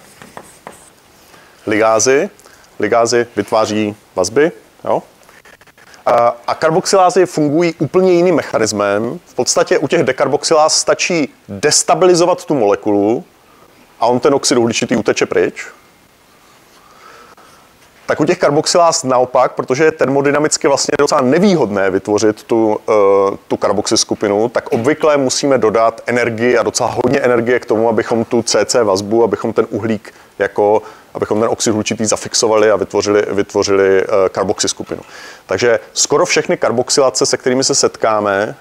Ligázy. Ligázy vytváří vazby. Jo? A, a karboxylázy fungují úplně jiným mechanismem. V podstatě u těch dekarboxyláz stačí destabilizovat tu molekulu a on ten oxid uhličitý uteče pryč. Tak u těch karboxyláz naopak, protože je termodynamicky vlastně docela nevýhodné vytvořit tu, uh, tu karboxyskupinu, tak obvykle musíme dodat energii a docela hodně energie k tomu, abychom tu C C vazbu, abychom ten uhlík jako, abychom ten oxid uhličitý zafixovali a vytvořili, vytvořili uh, karboxyskupinu. Takže skoro všechny karboxylace, se kterými se setkáme,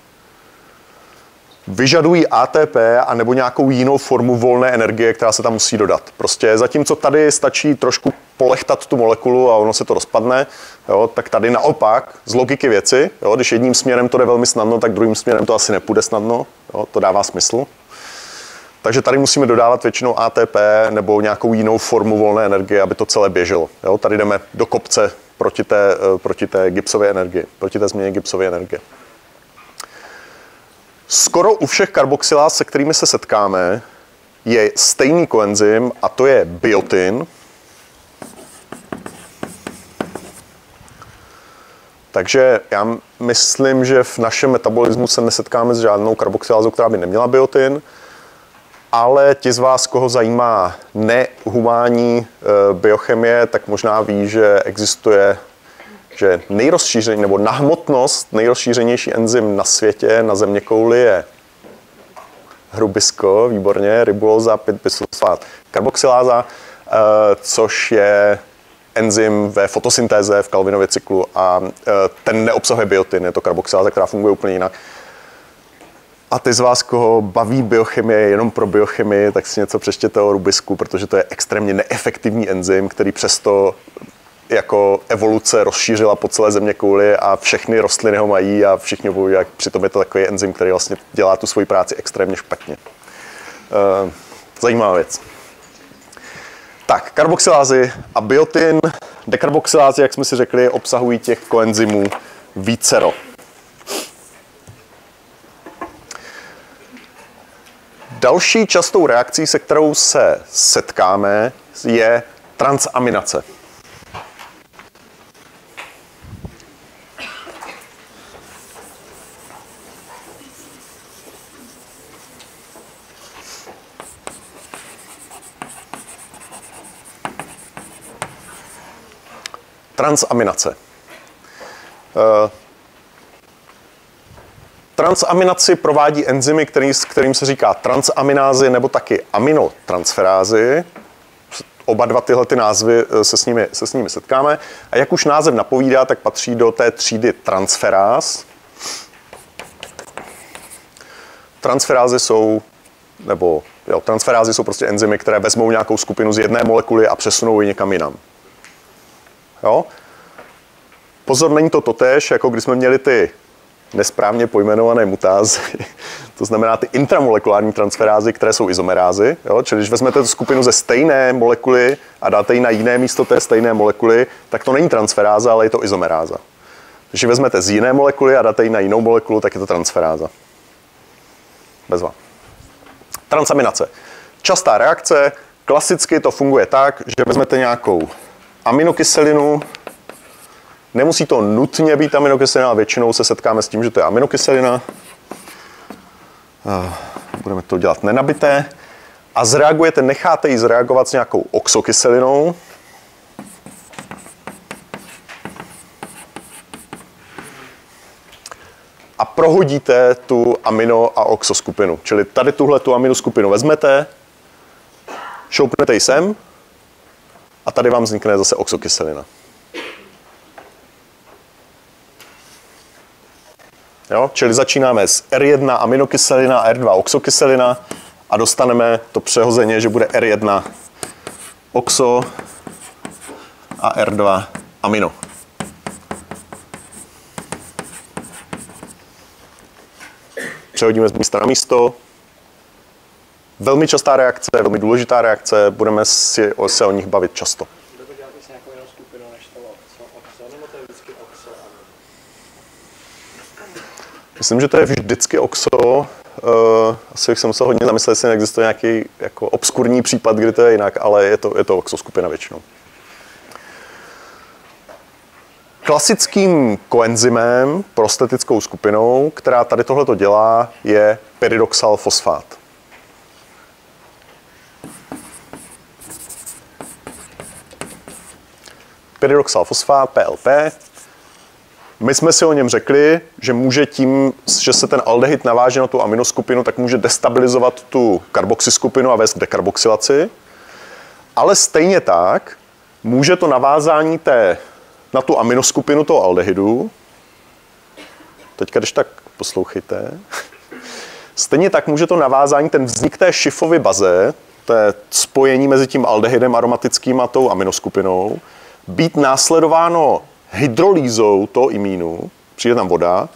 vyžadují A T P a nebo nějakou jinou formu volné energie, která se tam musí dodat. Prostě zatímco tady stačí trošku polechtat tu molekulu a ono se to rozpadne, jo, tak tady naopak z logiky věci, jo, když jedním směrem to jde velmi snadno, tak druhým směrem to asi nepůjde snadno, jo, to dává smysl. Takže tady musíme dodávat většinou A T P nebo nějakou jinou formu volné energie, aby to celé běželo. Jo. Tady jdeme do kopce proti té, proti té Gibbsově energii, proti té změně Gibbsově energie. Skoro u všech karboxyláz, se kterými se setkáme, je stejný koenzym a to je biotin. Takže já myslím, že v našem metabolismu se nesetkáme s žádnou karboxylázou, která by neměla biotin, ale ti z vás, koho zajímá nehumánní e, biochemie, tak možná ví, že existuje, že nejrozšířenější, nebo na hmotnost nejrozšířenější enzym na světě, na zeměkouli je hrubisko, výborně, ribulóza pět bisfosfát karboxyláza, e, což je enzym ve fotosyntéze v Calvinově cyklu a e, ten neobsahuje biotin, je to karboxyláza, která funguje úplně jinak. A ty z vás, koho baví biochemie jenom pro biochemii, tak si něco přečtěte o rubisku, protože to je extrémně neefektivní enzym, který přesto jako evoluce rozšířila po celé zeměkouli a všechny rostliny ho mají a všichni ho jak přitom je to takový enzym, který vlastně dělá tu svoji práci extrémně špatně. E, zajímavá věc. Tak, karboxylázy a biotin. Dekarboxylázy, jak jsme si řekli, obsahují těch koenzymů vícero. Další častou reakcí, se kterou se setkáme, je transaminace. Transaminace. Transaminaci provádí enzymy, který, s kterým se říká transaminázy nebo taky aminotransferázy. Oba dva tyhle ty názvy se s, nimi, se s nimi setkáme. A jak už název napovídá, tak patří do té třídy transferáz. Transferázy jsou, nebo jo, transferázy jsou prostě enzymy, které vezmou nějakou skupinu z jedné molekuly a přesunou ji někam jinam. Jo? Pozor, není to totéž, jako když jsme měli ty nesprávně pojmenované mutázy, to znamená ty intramolekulární transferázy, které jsou izomerázy. Jo? Čili když vezmete tu skupinu ze stejné molekuly a dáte ji na jiné místo té stejné molekuly, tak to není transferáza, ale je to izomeráza. Když ji vezmete z jiné molekuly a dáte ji na jinou molekulu, tak je to transferáza. Bezva. Transaminace. Častá reakce. Klasicky to funguje tak, že vezmete nějakou aminokyselinu. Nemusí to nutně být aminokyselina, ale většinou se setkáme s tím, že to je aminokyselina. Budeme to dělat nenabité. A zreagujete, necháte ji zreagovat s nějakou oxokyselinou. A prohodíte tu amino a oxoskupinu. Čili tady tuhle tu aminoskupinu vezmete, šoupnete ji sem a tady vám vznikne zase oxokyselina. Jo? Čili začínáme s R jedna aminokyselina a R dva oxokyselina a dostaneme to přehozeně, že bude R jedna oxo a R dva amino. Přehodíme z místa na místo. Velmi častá reakce, velmi důležitá reakce, budeme si se o nich bavit často. Myslím, že to je vždycky oxo. Uh, asi bych se musel hodně zamyslet, jestli neexistuje nějaký jako obskurní případ, kdy to je jinak, ale je to, je to oxo skupina většinou. Klasickým koenzymem, prostetickou skupinou, která tady tohleto dělá, je pyridoxalfosfát. Pyridoxalfosfát, P L P. My jsme si o něm řekli, že může tím, že se ten aldehyd naváže na tu aminoskupinu, tak může destabilizovat tu karboxyskupinu a vést k dekarboxylaci. Ale stejně tak může to navázání té na tu aminoskupinu toho aldehydu. Teďka, když tak poslouchejte. Stejně tak může to navázání, ten vznik té Schiffovy baze, to je spojení mezi tím aldehydem aromatickým a tou aminoskupinou, být následováno hydrolýzou toho imínu, přijde tam voda,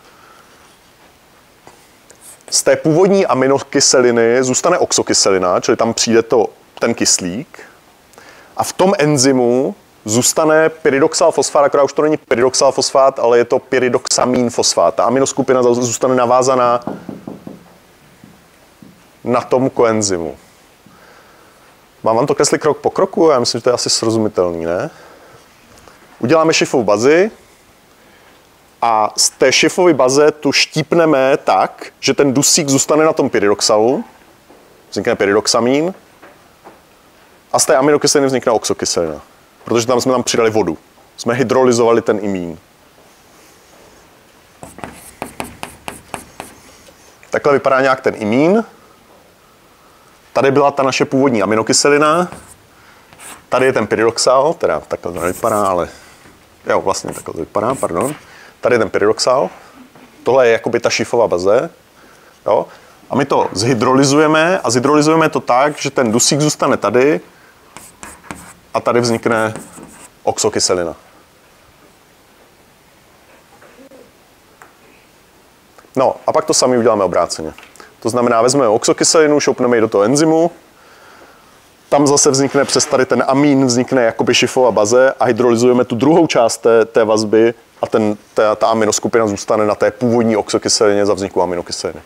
z té původní aminokyseliny zůstane oxokyselina, čili tam přijde to, ten kyslík, a v tom enzymu zůstane pyridoxalfosfát, akorát už to není pyridoxalfosfát, ale je to pyridoxamín fosfát. Ta aminoskupina zůstane navázaná na tom koenzymu. Mám vám to kreslit krok po kroku? Já myslím, že to je asi srozumitelný, ne? Uděláme Schiffovou bazi a z té Schiffovy baze tu štípneme tak, že ten dusík zůstane na tom pyridoxalu, vznikne pyridoxamín a z té aminokyseliny vznikne oxokyselina. Protože tam jsme tam přidali vodu. Jsme hydrolyzovali ten imín. Takhle vypadá nějak ten imín. Tady byla ta naše původní aminokyselina. Tady je ten pyridoxal, teda takhle to nevypadá, ale jo, vlastně takhle to vypadá, pardon. Tady je ten pyridoxal. Tohle je jakoby ta Schiffova baze. Jo? A my to zhydrolyzujeme a zhydrolyzujeme to tak, že ten dusík zůstane tady a tady vznikne oxokyselina. No a pak to sami uděláme obráceně. To znamená, vezmeme oxokyselinu, šoupneme ji do toho enzymu, tam zase vznikne přes tady ten amín, vznikne jakoby Schiffova baze a hydrolyzujeme tu druhou část té, té vazby a ten, ta, ta aminoskupina zůstane na té původní oxokyselině za vzniku aminokyseliny.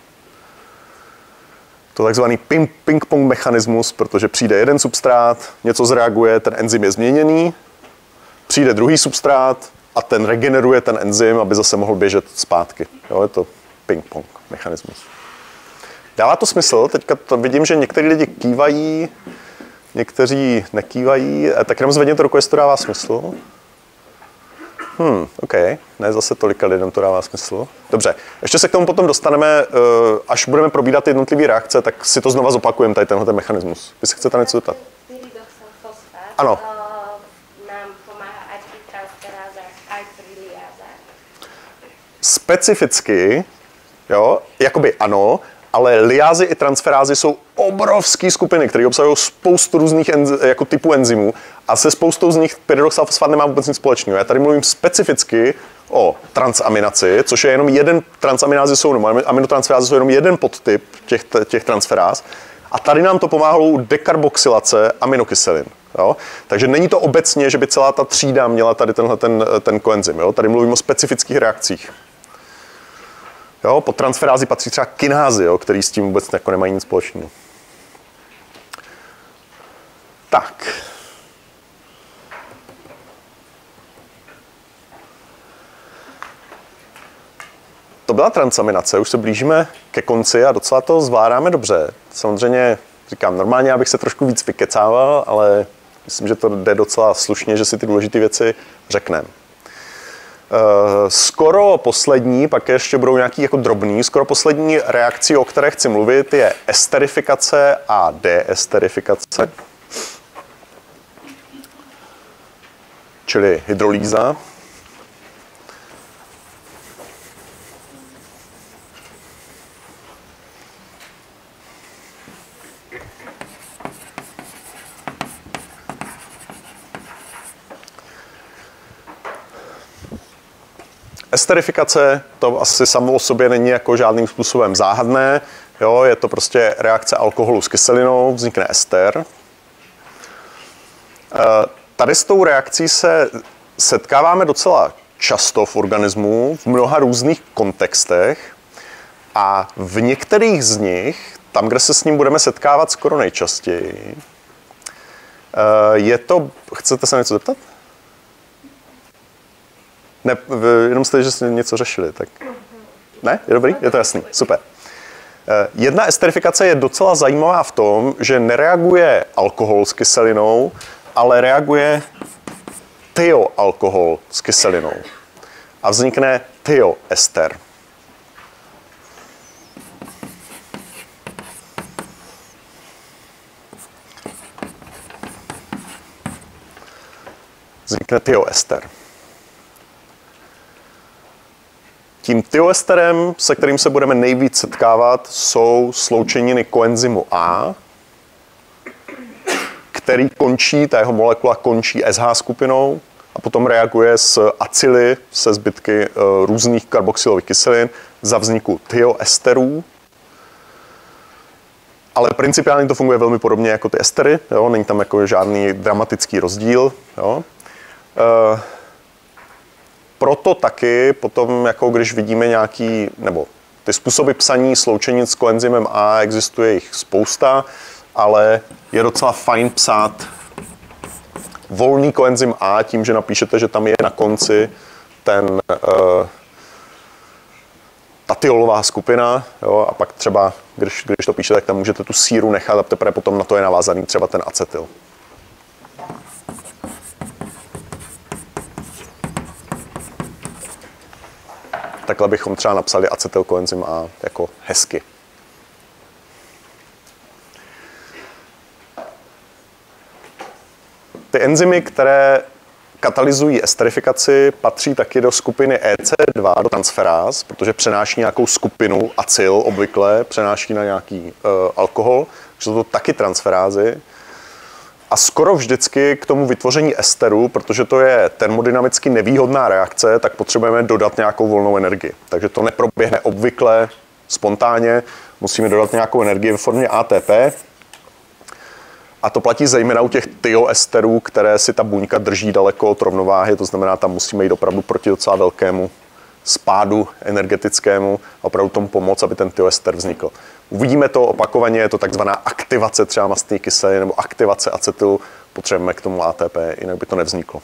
To je takzvaný ping-pong mechanismus, protože přijde jeden substrát, něco zreaguje, ten enzym je změněný, přijde druhý substrát a ten regeneruje ten enzym, aby zase mohl běžet zpátky. Jo, je to ping-pong mechanismus. Dává to smysl? Teďka to vidím, že někteří lidi kývají, někteří nekývají, tak jenom zvedněte ruku, jestli to dává smysl. Hmm, OK. Ne, zase tolika lidem to dává smysl. Dobře, ještě se k tomu potom dostaneme, až budeme probírat jednotlivé reakce, tak si to znova zopakujeme, tady tenhle ten mechanismus. Vy se chcete něco zeptat? Ano. Nám pomáhá aj pri transferázách, aj pri liázách. Specificky, jo, jakoby ano, ale liázy i transferázy jsou obrovské skupiny, které obsahují spoustu různých enz- jako typů enzymů a se spoustou z nich pyridoxalfosfát nemá vůbec nic společného. Já tady mluvím specificky o transaminaci, což je jenom jeden, transaminázy jsou, nebo aminotransferázy jsou jenom jeden podtyp těch, těch transferáz. A tady nám to pomáhalo u dekarboxylace aminokyselin. Jo? Takže není to obecně, že by celá ta třída měla tady tenhle ten, ten koenzym. Jo? Tady mluvím o specifických reakcích. Jo? Pod transferázy patří třeba kinázy, jo? Který s tím vůbec jako nemají nic společného. Tak. To byla transaminace, už se blížíme ke konci a docela to zvládáme dobře. Samozřejmě, říkám, normálně abych se trošku víc vykecával, ale myslím, že to jde docela slušně, že si ty důležité věci řekneme. Skoro poslední, pak ještě budou nějaký jako drobný, skoro poslední reakcí, o které chci mluvit, je esterifikace a deesterifikace, čili hydrolýza. Esterifikace, to asi samo o sobě není jako žádným způsobem záhadné. Jo, je to prostě reakce alkoholu s kyselinou, vznikne ester. Tady s tou reakcí se setkáváme docela často v organismu, v mnoha různých kontextech a v některých z nich, tam, kde se s ním budeme setkávat skoro nejčastěji, je to... Chcete se něco zeptat? Ne, jenom jste, že jste něco řešili, tak... Ne? Je dobrý? Je to jasný. Super. Jedna esterifikace je docela zajímavá v tom, že nereaguje alkohol s kyselinou, ale reaguje tioalkohol s kyselinou. A vznikne tioester. Vznikne tioester. Tím tioesterem, se kterým se budeme nejvíc setkávat, jsou sloučeniny koenzymu A, který končí, ta jeho molekula končí S H skupinou a potom reaguje s acyly, se zbytky uh, různých karboxylových kyselin za vzniku tioesterů. Ale principiálně to funguje velmi podobně jako ty estery, jo? Není tam jako žádný dramatický rozdíl. Jo? Uh, Proto taky potom, jako když vidíme nějaký, nebo ty způsoby psaní sloučenic s koenzymem A, existuje jich spousta, ale je docela fajn psát volný koenzym A tím, že napíšete, že tam je na konci ten, uh, ta tiolová skupina, jo, a pak třeba, když, když to píšete, tak tam můžete tu síru nechat a teprve potom na to je navázaný třeba ten acetyl. Takhle bychom třeba napsali acetylkoenzym A jako hezky. Ty enzymy, které katalyzují esterifikaci, patří taky do skupiny E C dva, do transferáz, protože přenáší nějakou skupinu acyl obvykle, přenáší na nějaký uh, alkohol, takže jsou to taky transferázy. A skoro vždycky k tomu vytvoření esteru, protože to je termodynamicky nevýhodná reakce, tak potřebujeme dodat nějakou volnou energii. Takže to neproběhne obvykle spontánně, musíme dodat nějakou energii ve formě A T P. A to platí zejména u těch tioesterů, které si ta buňka drží daleko od rovnováhy, to znamená, tam musíme jít opravdu proti docela velkému spádu energetickému a opravdu tomu pomoct, aby ten tioester vznikl. Uvidíme to opakovaně, je to takzvaná aktivace třeba mastné kyseliny nebo aktivace acetylu, potřebujeme k tomu A T P, jinak by to nevzniklo.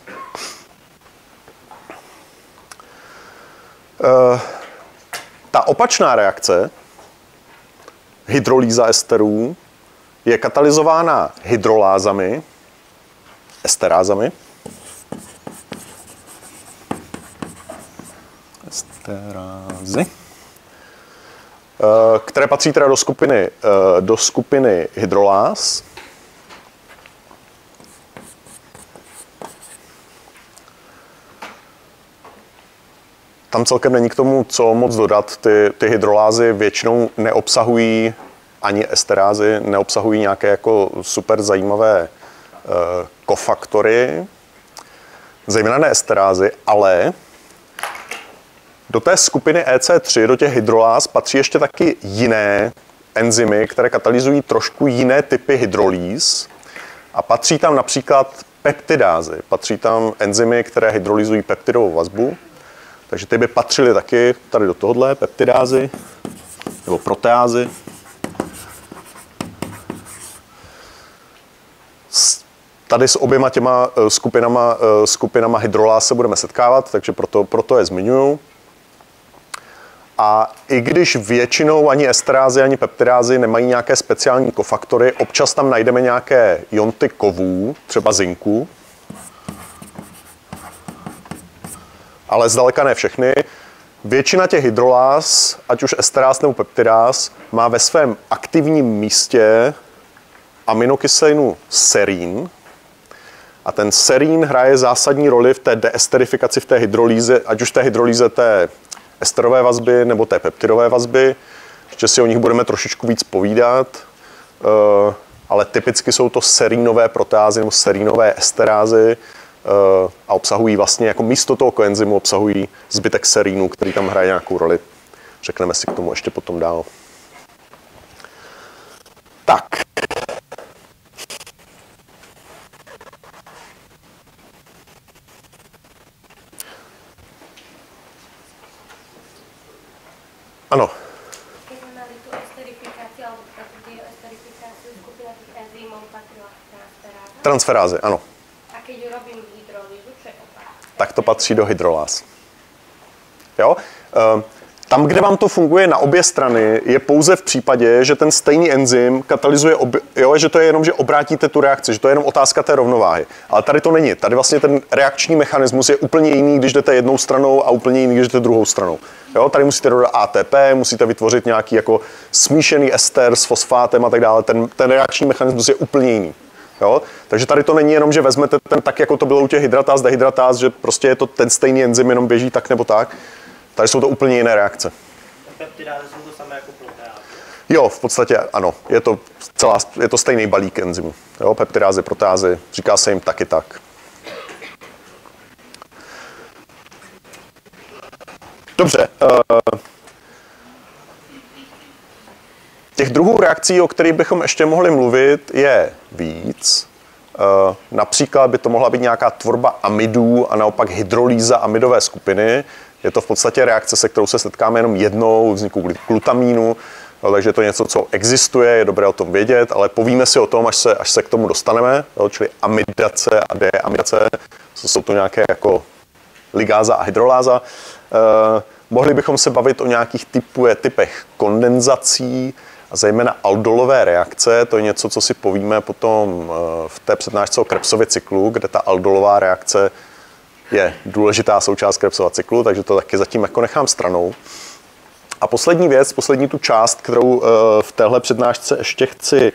Uh, ta opačná reakce, hydrolýza esterů, je katalyzována hydrolázami, esterázami. esterázy, které patří teda do skupiny, do skupiny hydroláz. Tam celkem není k tomu, co moc dodat. Ty, ty hydrolázy většinou neobsahují ani esterázy, neobsahují nějaké jako super zajímavé uh, kofaktory, zejména ne esterázy, ale do té skupiny E C tři, do těch hydroláz, patří ještě taky jiné enzymy, které katalyzují trošku jiné typy hydrolýz. A patří tam například peptidázy. Patří tam enzymy, které hydrolyzují peptidovou vazbu. Takže ty by patřily taky tady do tohohle, peptidázy nebo proteázy. Tady s oběma těma skupinama, skupinama hydroláz se budeme setkávat, takže proto, proto je zmiňuju. A i když většinou ani esterázy, ani peptidázy nemají nějaké speciální kofaktory, občas tam najdeme nějaké ionty kovů, třeba zinku, ale zdaleka ne všechny. Většina těch hydroláz, ať už esteráz nebo peptidáz, má ve svém aktivním místě aminokyselinu serín. A ten serín hraje zásadní roli v té deesterifikaci v té hydrolýze, ať už té hydrolýze té esterové vazby nebo té peptidové vazby. Ještě si o nich budeme trošičku víc povídat, ale typicky jsou to serínové proteázy nebo serínové esterázy a obsahují vlastně jako místo toho koenzymu obsahují zbytek serínu, který tam hraje nějakou roli. Řekneme si k tomu ještě potom dál. Tak. Ano. Keď sme mali tú esterifikáciu, alebo takú bioesterifikáciu, skupina tých enzymov patrila transferáza. Transferázy, ano. A keď robím hydrolýzu, čo je opak? Tak to patří do hydroláz. Jo? Tam, kde vám to funguje na obě strany, je pouze v případě, že ten stejný enzym katalyzuje, obě, jo, že to je jenom, že obrátíte tu reakci, že to je jenom otázka té rovnováhy. Ale tady to není. Tady vlastně ten reakční mechanismus je úplně jiný, když jdete jednou stranou a úplně jiný, když jdete druhou stranou. Jo, tady musíte dodat A T P, musíte vytvořit nějaký jako smíšený ester s fosfátem a tak dále. Ten, ten reakční mechanismus je úplně jiný. Jo? Takže tady to není jenom, že vezmete ten tak, jako to bylo u těch hydratáz, dehydratáz, že prostě je to ten stejný enzym, jenom běží tak nebo tak. Tady jsou to úplně jiné reakce. Peptidázy jsou to samé jako proteázy? Jo, v podstatě ano. Je to, celá, je to stejný balík enzymů. Jo, peptidázy, proteázy, říká se jim taky tak. Dobře. Uh, těch druhů reakcí, o kterých bychom ještě mohli mluvit, je víc. Uh, například by to mohla být nějaká tvorba amidů a naopak hydrolýza amidové skupiny. Je to v podstatě reakce, se kterou se setkáme jenom jednou, vzniku glutamínu, no, takže je to něco, co existuje, je dobré o tom vědět, ale povíme si o tom, až se, až se k tomu dostaneme, jo, čili amidace a deamidace, jsou to nějaké jako ligáza a hydroláza. Eh, mohli bychom se bavit o nějakých typů, typech kondenzací a zejména aldolové reakce, to je něco, co si povíme potom v té přednášce o Krebsově cyklu, kde ta aldolová reakce je důležitá součást Krebsova cyklu, takže to taky zatím jako nechám stranou. A poslední věc, poslední tu část, kterou v téhle přednášce ještě chci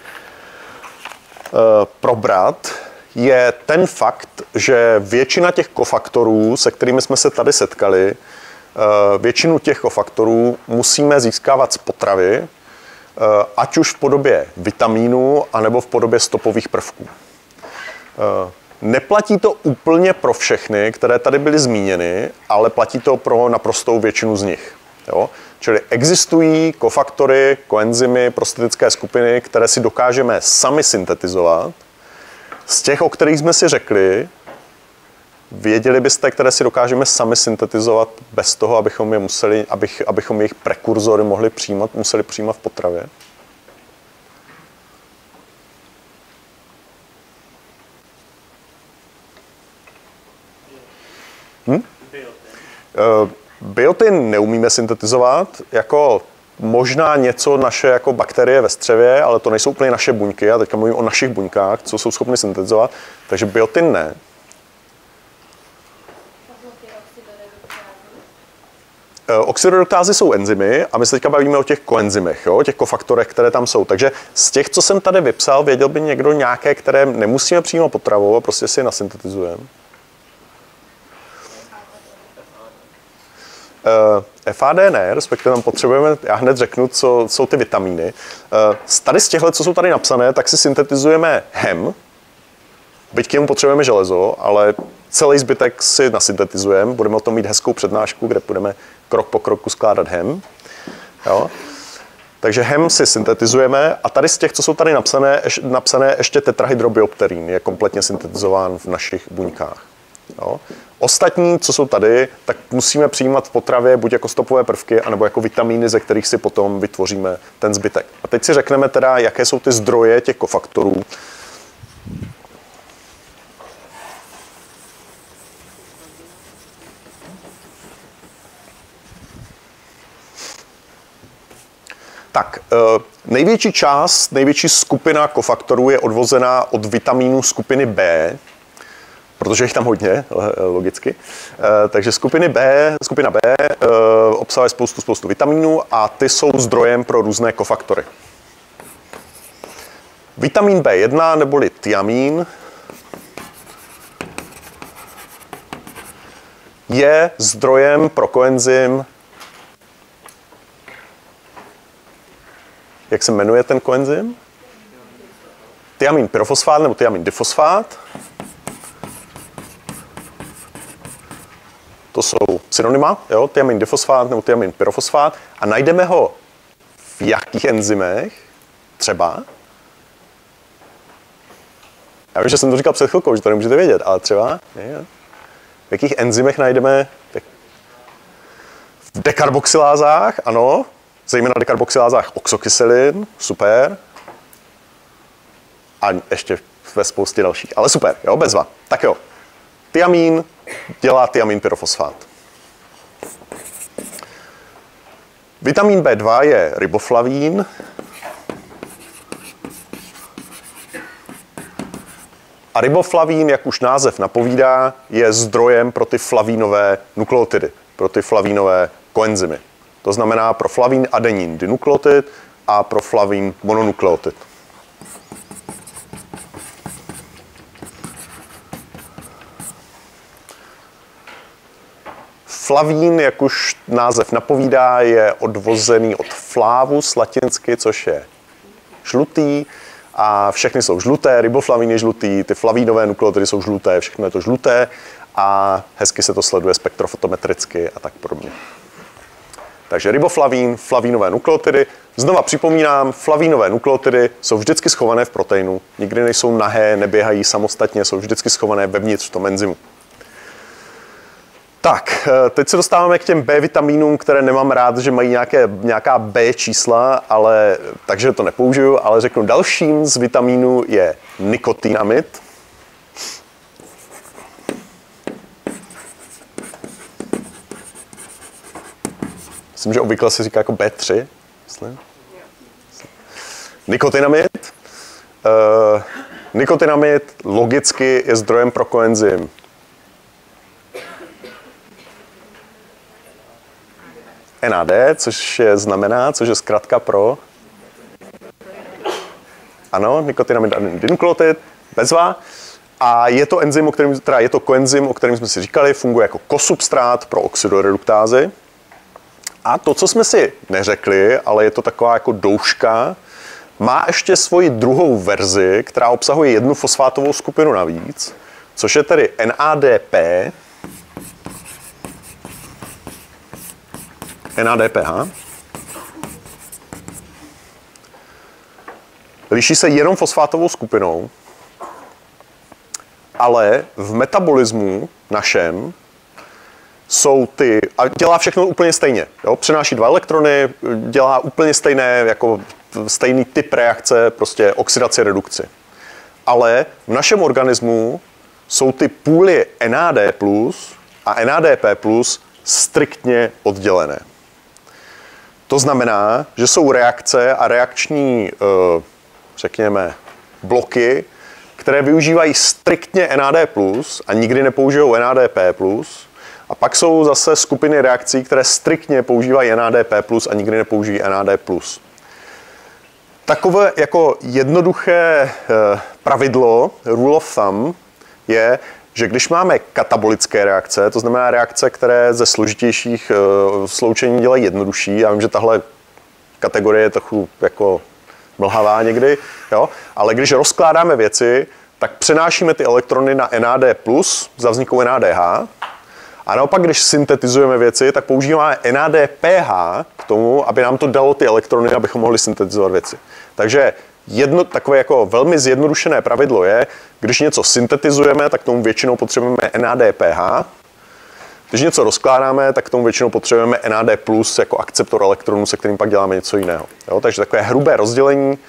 probrat, je ten fakt, že většina těch kofaktorů, se kterými jsme se tady setkali, většinu těch kofaktorů musíme získávat z potravy, ať už v podobě vitamínu, anebo v podobě stopových prvků. Neplatí to úplně pro všechny, které tady byly zmíněny, ale platí to pro naprostou většinu z nich. Jo? Čili existují kofaktory, koenzymy, prostatické skupiny, které si dokážeme sami syntetizovat. Z těch, o kterých jsme si řekli, věděli byste, které si dokážeme sami syntetizovat bez toho, abychom je museli, abych, abychom jejich prekurzory mohli přijímat, museli přijímat v potravě? Hm? Biotin. Biotin neumíme syntetizovat, jako možná něco naše jako bakterie ve střevě, ale to nejsou úplně naše buňky, já teďka mluvím o našich buňkách, co jsou schopny syntetizovat, takže biotin ne. Oxidoreduktázy jsou enzymy a my se teďka bavíme o těch koenzymech, jo? O těch kofaktorech, které tam jsou. Takže z těch, co jsem tady vypsal, věděl by někdo nějaké, které nemusíme přímo potravou a prostě si je nasyntetizujeme? F A D ne, respektive tam potřebujeme, já hned řeknu, co jsou ty vitamíny. Tady z těchto, co jsou tady napsané, tak si syntetizujeme hem, byť k němu potřebujeme železo, ale celý zbytek si nasyntetizujeme. Budeme o tom mít hezkou přednášku, kde budeme krok po kroku skládat hem. Jo? Takže hem si syntetizujeme a tady z těch, co jsou tady napsané, napsané ještě tetrahydrobiopterin je kompletně syntetizován v našich buňkách. Jo? Ostatní, co jsou tady, tak musíme přijímat v potravě buď jako stopové prvky, anebo jako vitamíny, ze kterých si potom vytvoříme ten zbytek. A teď si řekneme teda, jaké jsou ty zdroje těch kofaktorů. Tak, největší část, největší skupina kofaktorů je odvozená od vitamínů skupiny B, protože jich tam hodně, logicky. Takže skupiny B, skupina B obsahuje spoustu, spoustu vitamínů a ty jsou zdrojem pro různé kofaktory. Vitamin B jedna neboli tiamin je zdrojem pro koenzym. Jak se jmenuje ten koenzym? Tiamin pyrofosfát nebo tiamin difosfát. To jsou synonyma, jo? Tiamin difosfát nebo tiamin pyrofosfát. A najdeme ho v jakých enzymech? Třeba? Já vím, že jsem to říkal před chvilkou, že to nemůžete vědět, ale třeba? Ne, v jakých enzymech najdeme? V dekarboxylázách, ano. Zejména v dekarboxylázách oxokyselin, super. A ještě ve spoustě dalších, ale super, jo, bezva. Tak jo, tiamin dělá tiamin pyrofosfát. Vitamin B dva je riboflavín. A riboflavín, jak už název napovídá, je zdrojem pro ty flavínové nukleotidy, pro ty flavínové koenzymy. To znamená pro flavín adenin dinukleotid a pro flavín mononukleotid. Flavín, jak už název napovídá, je odvozený od flavus latinsky, což je žlutý. A všechny jsou žluté, riboflavín je žlutý, ty flavínové nukleotidy jsou žluté, všechno je to žluté a hezky se to sleduje spektrofotometricky a tak podobně. Takže riboflavín, flavínové nukleotidy. Znova připomínám, flavínové nukleotidy jsou vždycky schované v proteinu. Nikdy nejsou nahé, neběhají samostatně, jsou vždycky schované vevnitř v tom enzymu. Tak, teď se dostáváme k těm B vitamínům, které nemám rád, že mají nějaké, nějaká B čísla, ale, takže to nepoužiju, ale řeknu, dalším z vitamínů je nikotinamid. Myslím, že obvykle se říká jako B tři. Myslím. Nikotinamid. Uh, nikotinamid logicky je zdrojem pro koenzym N A D, což je znamená, což je zkratka pro... Ano, nikotinamid adenin dinukleotid, bezva. A je to enzym, o kterém, teda je to koenzym, o kterém jsme si říkali, funguje jako kosubstrát pro oxidoreduktázy. A to, co jsme si neřekli, ale je to taková jako douška, má ještě svoji druhou verzi, která obsahuje jednu fosfátovou skupinu navíc, což je tedy N A D P, N A D P H. Liší se jenom fosfátovou skupinou, ale v metabolismu našem jsou ty, a dělá všechno úplně stejně. Jo? Přenáší dva elektrony, dělá úplně stejné, jako stejný typ reakce, prostě oxidaci, redukci. Ale v našem organismu jsou ty půly N A D plus a N A D P plus striktně oddělené. To znamená, že jsou reakce a reakční, řekněme, bloky, které využívají striktně N A D plus a nikdy nepoužijou N A D P plus, A pak jsou zase skupiny reakcí, které striktně používají N A D P plus a nikdy nepoužijí N A D plus. Takové jako jednoduché pravidlo, rule of thumb, je, že když máme katabolické reakce, to znamená reakce, které ze složitějších sloučení dělají jednodušší, já vím, že tahle kategorie je trochu jako mlhavá někdy, jo? Ale když rozkládáme věci, tak přenášíme ty elektrony na N A D plus za vznikou N A D H. A naopak, když syntetizujeme věci, tak používáme N A D P H k tomu, aby nám to dalo ty elektrony, abychom mohli syntetizovat věci. Takže jedno takové jako velmi zjednodušené pravidlo je, když něco syntetizujeme, tak k tomu většinou potřebujeme N A D P H. Když něco rozkládáme, tak k tomu většinou potřebujeme N A D plus jako akceptor elektronů, se kterým pak děláme něco jiného. Jo? Takže takové hrubé rozdělení.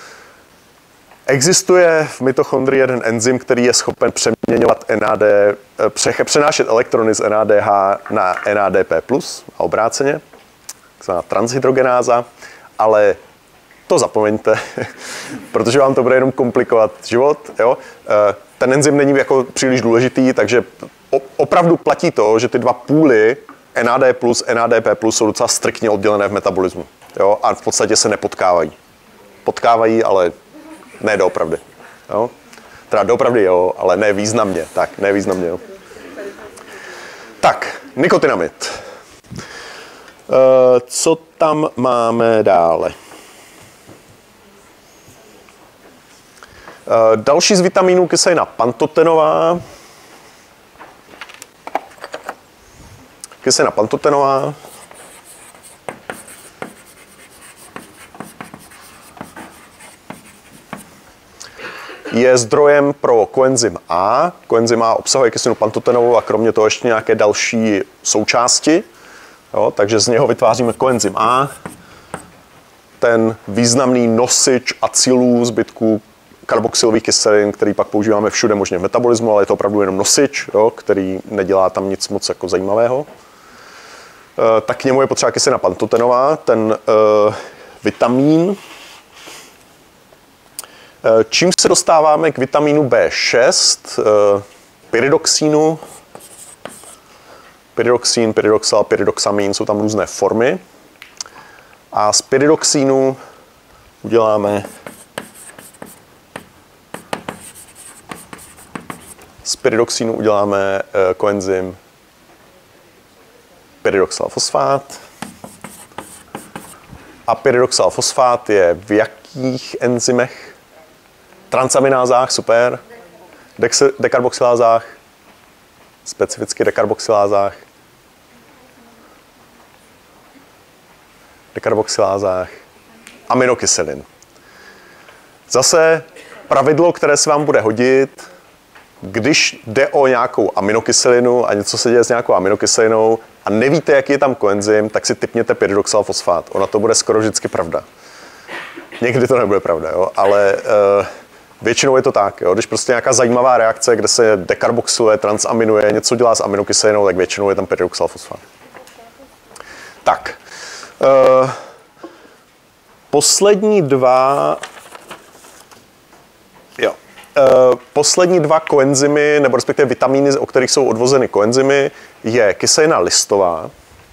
Existuje v mitochondrii jeden enzym, který je schopen přeměňovat N A D, přenášet elektrony z N A D H na N A D P plus a obráceně, takzvaná transhydrogenáza, ale to zapomeňte, protože vám to bude jenom komplikovat život. Jo? Ten enzym není jako příliš důležitý, takže opravdu platí to, že ty dva půly N A D plus, N A D P plus jsou docela striktně oddělené v metabolismu. Jo? A v podstatě se nepotkávají. Potkávají, ale ne doopravdy. Jo? Teda doopravdy jo, ale ne významně. Tak, ne významně, jo. Tak, nikotinamid. E, co tam máme dále? E, další z vitamínů kyselina pantotenová. Kyselina pantotenová. Je zdrojem pro koenzym A. Koenzym A obsahuje kyselinu pantotenovou a kromě toho ještě nějaké další součásti. Jo, takže z něho vytváříme koenzym A. Ten významný nosič acylů, zbytků karboxylových kyselin, který pak používáme všude možně v metabolismu, ale je to opravdu jenom nosič, jo, který nedělá tam nic moc jako zajímavého. E, tak k němu je potřeba kyselina pantotenová, ten e, vitamín. Čím se dostáváme k vitamínu B šest, pyridoxínu, pyridoxín, pyridoxal, pyridoxamin, jsou tam různé formy. A z pyridoxínu uděláme z pyridoxínu uděláme koenzym pyridoxalfosfát. A pyridoxalfosfát je v jakých enzymech? Transaminázách, super. Dex- dekarboxylázách, specificky dekarboxylázách. Dekarboxylázách. Aminokyselin. Zase pravidlo, které se vám bude hodit, když jde o nějakou aminokyselinu a něco se děje s nějakou aminokyselinou a nevíte, jaký je tam koenzym, tak si tipněte pyridoxalfosfát. Ona to bude skoro vždycky pravda. Někdy to nebude pravda, jo? Ale uh, většinou je to tak. Jo? Když prostě nějaká zajímavá reakce, kde se dekarboxyluje, transaminuje, něco dělá s aminokyselinou, tak většinou je tam pyridoxalfosfát. Tak. Uh, poslední dva... Jo. Uh, poslední dva koenzymy, nebo respektive vitamíny, o kterých jsou odvozeny koenzymy, je kyselina listová.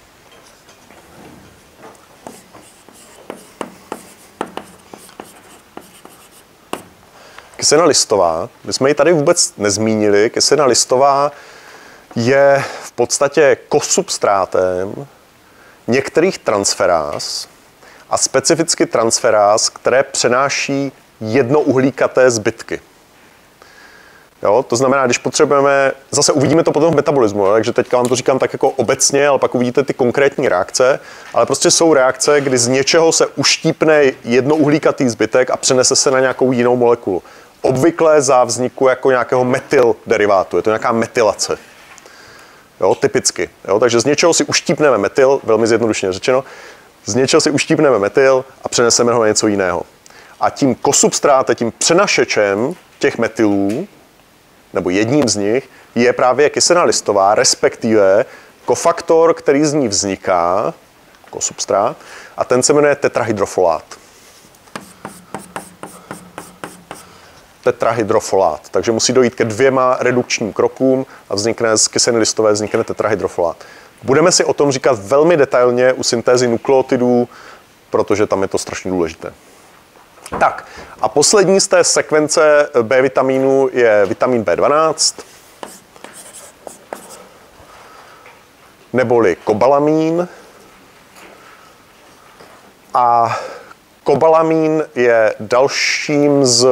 Kyselina listová, my jsme ji tady vůbec nezmínili, kyselina listová je v podstatě kosubstrátem některých transferáz a specificky transferáz, které přenáší jednouhlíkaté zbytky. Jo, to znamená, když potřebujeme, zase uvidíme to potom v metabolismu, jo, takže teďka vám to říkám tak jako obecně, ale pak uvidíte ty konkrétní reakce, ale prostě jsou reakce, kdy z něčeho se uštípne jednouhlíkatý zbytek a přenese se na nějakou jinou molekulu. Obvykle za vzniku jako nějakého metyl derivátu, je to nějaká metylace. Jo, typicky. Jo, takže z něčeho si uštípneme metyl, velmi zjednodušeně řečeno, z něčeho si uštípneme metyl a přeneseme ho na něco jiného. A tím kosubstrátem, tím přenašečem těch metylů, nebo jedním z nich, je právě kyselina listová, respektive kofaktor, který z ní vzniká, kosubstrát, a ten se jmenuje tetrahydrofolát. tetrahydrofolát. Takže musí dojít ke dvěma redukčním krokům a vznikne z kyseliny listové vznikne tetrahydrofolát. Budeme si o tom říkat velmi detailně u syntézy nukleotidů, protože tam je to strašně důležité. Tak a poslední z té sekvence B vitamínu je vitamin B dvanáct, neboli kobalamín. A kobalamín je dalším z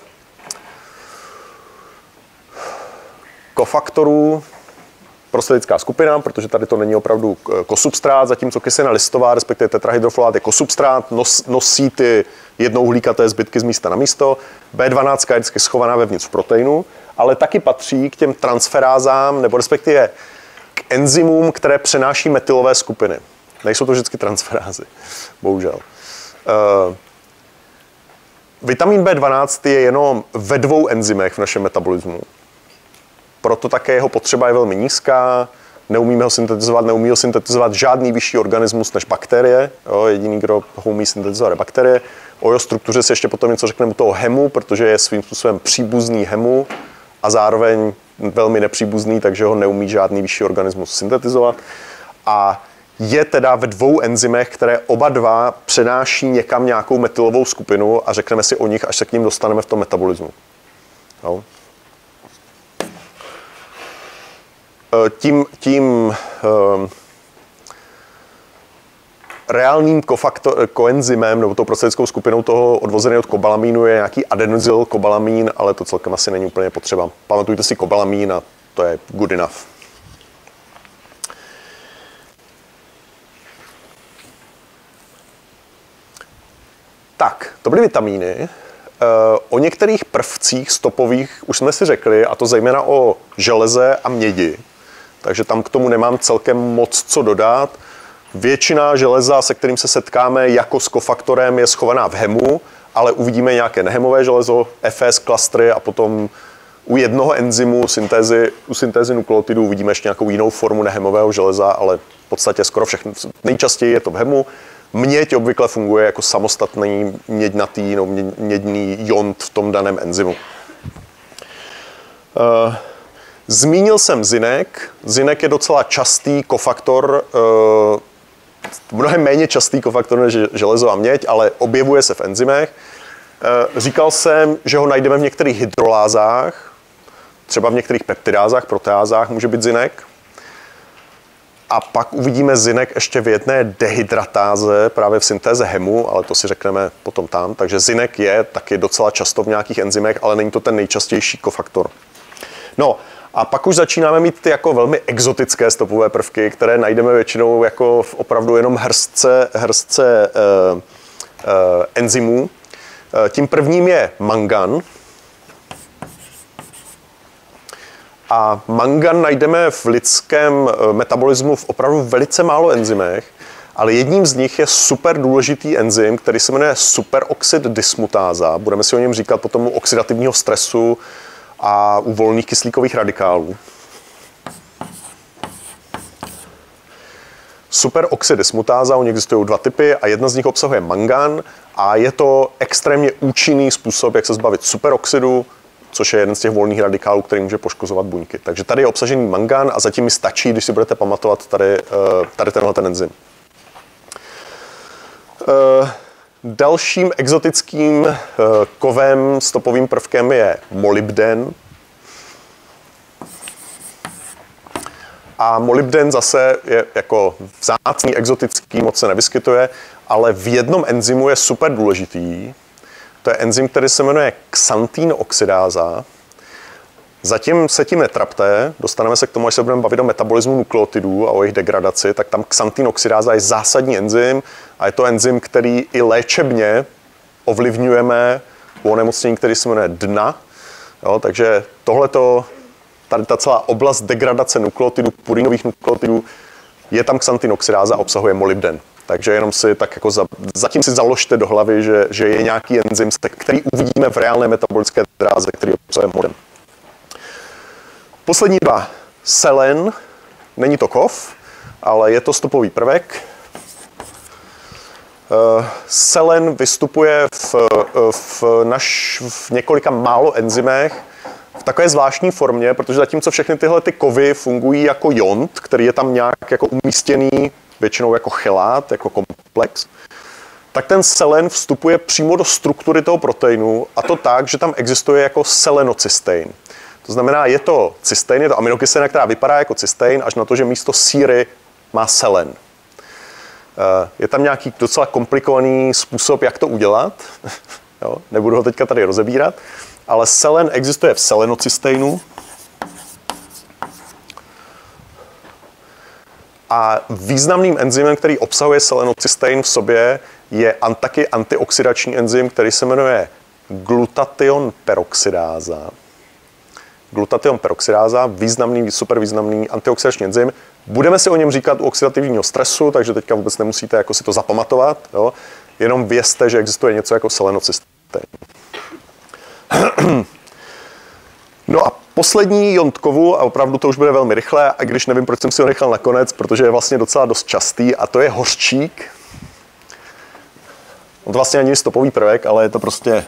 kofaktorů, prostetická skupina, protože tady to není opravdu kosubstrát, zatímco kyselina listová, respektive tetrahydrofolát je kosubstrát, nos, nosí ty jednouhlíkaté zbytky z místa na místo. B dvanáct je vždycky schovaná vevnitř v proteinu, ale taky patří k těm transferázám, nebo respektive k enzymům, které přenáší metylové skupiny. Nejsou to vždycky transferázy, bohužel. Uh, vitamin B dvanáct je jenom ve dvou enzymech v našem metabolismu. Proto také jeho potřeba je velmi nízká, neumíme ho syntetizovat, neumí ho syntetizovat žádný vyšší organismus než bakterie. Jo, jediný, kdo ho umí syntetizovat, je bakterie. O jeho struktuře si ještě potom něco řekneme u toho hemu, protože je svým způsobem příbuzný hemu a zároveň velmi nepříbuzný, takže ho neumí žádný vyšší organismus syntetizovat. A je teda ve dvou enzymech, které oba dva přenáší někam nějakou metylovou skupinu a řekneme si o nich, až se k ním dostaneme v tom metabolismu. Jo. Tím, tím um, reálným kofaktor, koenzymem nebo tou prostetickou skupinou toho odvozeného od kobalamínu je nějaký adenozylkobalamín, ale to celkem asi není úplně potřeba. Pamatujte si kobalamín a to je good enough. Tak, to byly vitamíny. O některých prvcích stopových už jsme si řekli, a to zejména o železe a mědi. Takže tam k tomu nemám celkem moc co dodat. Většina železa, se kterým se setkáme jako s kofaktorem, je schovaná v hemu, ale uvidíme nějaké nehemové železo, F S klastry a potom u jednoho enzymu syntézy, u syntézy nukleotidů uvidíme ještě nějakou jinou formu nehemového železa, ale v podstatě skoro všechno. Nejčastěji je to v hemu. Měď obvykle funguje jako samostatný měďnatý no, měďný jont v tom daném enzymu. Uh, zmínil jsem zinek. Zinek je docela častý kofaktor, uh, mnohem méně častý kofaktor než železo a měď, ale objevuje se v enzymech. Uh, říkal jsem, že ho najdeme v některých hydrolázách, třeba v některých peptidázách, proteázách může být zinek. A pak uvidíme zinek ještě v jedné dehydratáze, právě v syntéze hemu, ale to si řekneme potom tam. Takže zinek je taky docela často v nějakých enzymech, ale není to ten nejčastější kofaktor. No a pak už začínáme mít ty jako velmi exotické stopové prvky, které najdeme většinou jako v opravdu jenom hrstce, hrstce uh, uh, enzymů. Uh, tím prvním je mangan. A mangan najdeme v lidském metabolismu v opravdu velice málo enzymech, ale jedním z nich je super důležitý enzym, který se jmenuje superoxid dismutáza. Budeme si o něm říkat potom u oxidativního stresu a u volných kyslíkových radikálů. Superoxid dismutáza, u nich existují dva typy a jedna z nich obsahuje mangan a je to extrémně účinný způsob, jak se zbavit superoxidu, což je jeden z těch volných radikálů, který může poškozovat buňky. Takže tady je obsažený mangan a zatím mi stačí, když si budete pamatovat tady, tady tenhle ten enzym. Dalším exotickým kovem, stopovým prvkem je molybden. A molybden zase je jako vzácný, exotický, moc se nevyskytuje, ale v jednom enzymu je super důležitý. To je enzym, který se jmenuje xantín oxidáza. Zatím se tím netrapte, dostaneme se k tomu, až se budeme bavit o metabolismu nukleotidů a o jejich degradaci, tak tam xantín oxidáza je zásadní enzym a je to enzym, který i léčebně ovlivňujeme u onemocnění, který se jmenuje D N A. Jo, takže tohleto, tady ta celá oblast degradace nukleotidů, purinových nukleotidů, je tam xantín oxidáza a obsahuje molybden. Takže jenom si tak jako za, zatím si založte do hlavy, že, že je nějaký enzym, který uvidíme v reálné metabolické dráze, který obsahuje molybden. Poslední dva. Selen, není to kov, ale je to stopový prvek. Selen vystupuje v, v, naš, v několika málo enzymech v takové zvláštní formě, protože zatímco všechny tyhle ty kovy fungují jako jont, který je tam nějak jako umístěný, většinou jako chelát, jako komplex, tak ten selen vstupuje přímo do struktury toho proteinu a to tak, že tam existuje jako selenocystein. To znamená, je to cystein, je to aminokyselina, která vypadá jako cystein, až na to, že místo síry má selen. Je tam nějaký docela komplikovaný způsob, jak to udělat. Jo, nebudu ho teďka tady rozebírat, ale selen existuje v selenocysteinu. A významným enzymem, který obsahuje selenocystein v sobě, je taky antioxidační enzym, který se jmenuje glutation peroxidáza. Glutation peroxidáza, významný, super významný antioxidační enzym. Budeme si o něm říkat u oxidativního stresu, takže teďka vůbec nemusíte jako si to zapamatovat. Jo? Jenom vězte, že existuje něco jako selenocystein. No a poslední jont kovu, a opravdu to už bude velmi rychle, a když nevím, proč jsem si ho nechal nakonec, protože je vlastně docela dost častý, a to je hořčík. On to vlastně ani stopový prvek, ale je to prostě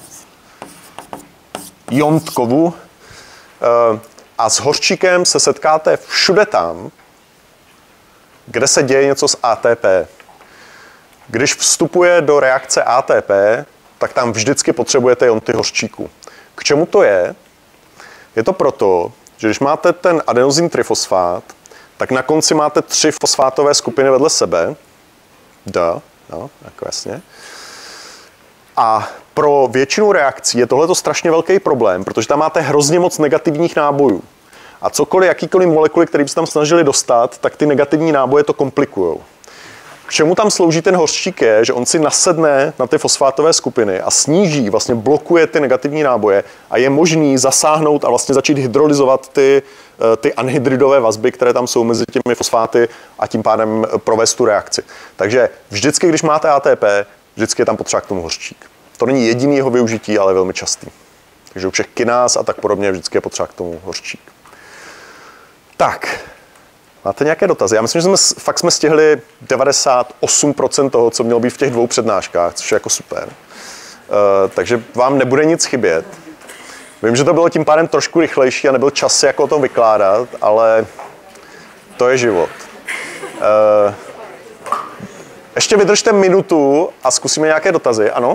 jont kovu. A s hořčíkem se setkáte všude tam, kde se děje něco s A T P. Když vstupuje do reakce A T P, tak tam vždycky potřebujete jonty hořčíku. K čemu to je? Je to proto, že když máte ten adenozin trifosfát, tak na konci máte tři fosfátové skupiny vedle sebe. Da, no, jako jasně. A pro většinu reakcí je tohleto strašně velký problém, protože tam máte hrozně moc negativních nábojů. A cokoliv, jakýkoliv molekuly, které by se tam snažili dostat, tak ty negativní náboje to komplikujou. K čemu tam slouží ten hořčík je, že on si nasedne na ty fosfátové skupiny a sníží, vlastně blokuje ty negativní náboje a je možný zasáhnout a vlastně začít hydrolyzovat ty, ty anhydridové vazby, které tam jsou mezi těmi fosfáty a tím pádem provést tu reakci. Takže vždycky, když máte A T P, vždycky je tam potřeba k tomu hořčík. To není jediný jeho využití, ale velmi častý. Takže u všech kináz a tak podobně vždycky je potřeba k tomu hořčík. Tak, máte nějaké dotazy? Já myslím, že jsme, fakt jsme stihli devadesát osm procent toho, co mělo být v těch dvou přednáškách, což je jako super. Uh, takže vám nebude nic chybět. Vím, že to bylo tím pádem trošku rychlejší a nebyl čas si jako o tom vykládat, ale to je život. Uh, ještě vydržte minutu a zkusíme nějaké dotazy, ano?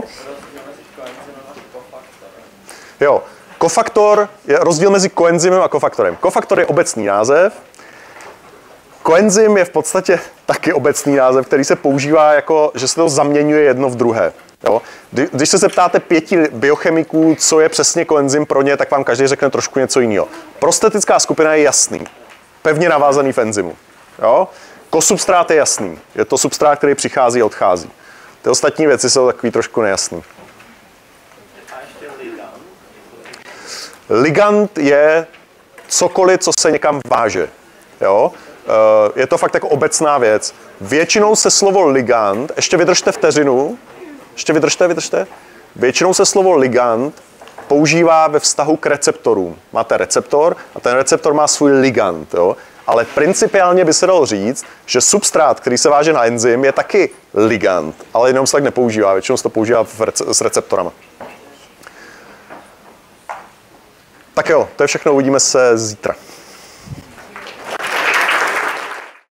Jo, kofaktor je rozdíl mezi koenzymem a kofaktorem. Kofaktor je obecný název. Koenzym je v podstatě taky obecný název, který se používá jako, že se to zaměňuje jedno v druhé. Jo? Když se zeptáte pěti biochemiků, co je přesně koenzym pro ně, tak vám každý řekne trošku něco jiného. Prostetická skupina je jasný, pevně navázaný v enzymu. Jo? Kosubstrát je jasný, je to substrát, který přichází a odchází. Ty ostatní věci jsou takový trošku nejasný. Ligand je cokoliv, co se někam váže. Jo? Je to fakt jako obecná věc. Většinou se slovo ligand, ještě vydržte vteřinu, ještě vydržte, vydržte. Většinou se slovo ligand používá ve vztahu k receptorům. Máte receptor a ten receptor má svůj ligand. Jo? Ale principiálně by se dalo říct, že substrát, který se váže na enzym, je taky ligand, ale jenom se tak nepoužívá. Většinou se to používá v rece- s receptorama. Tak jo, to je všechno, uvidíme se zítra.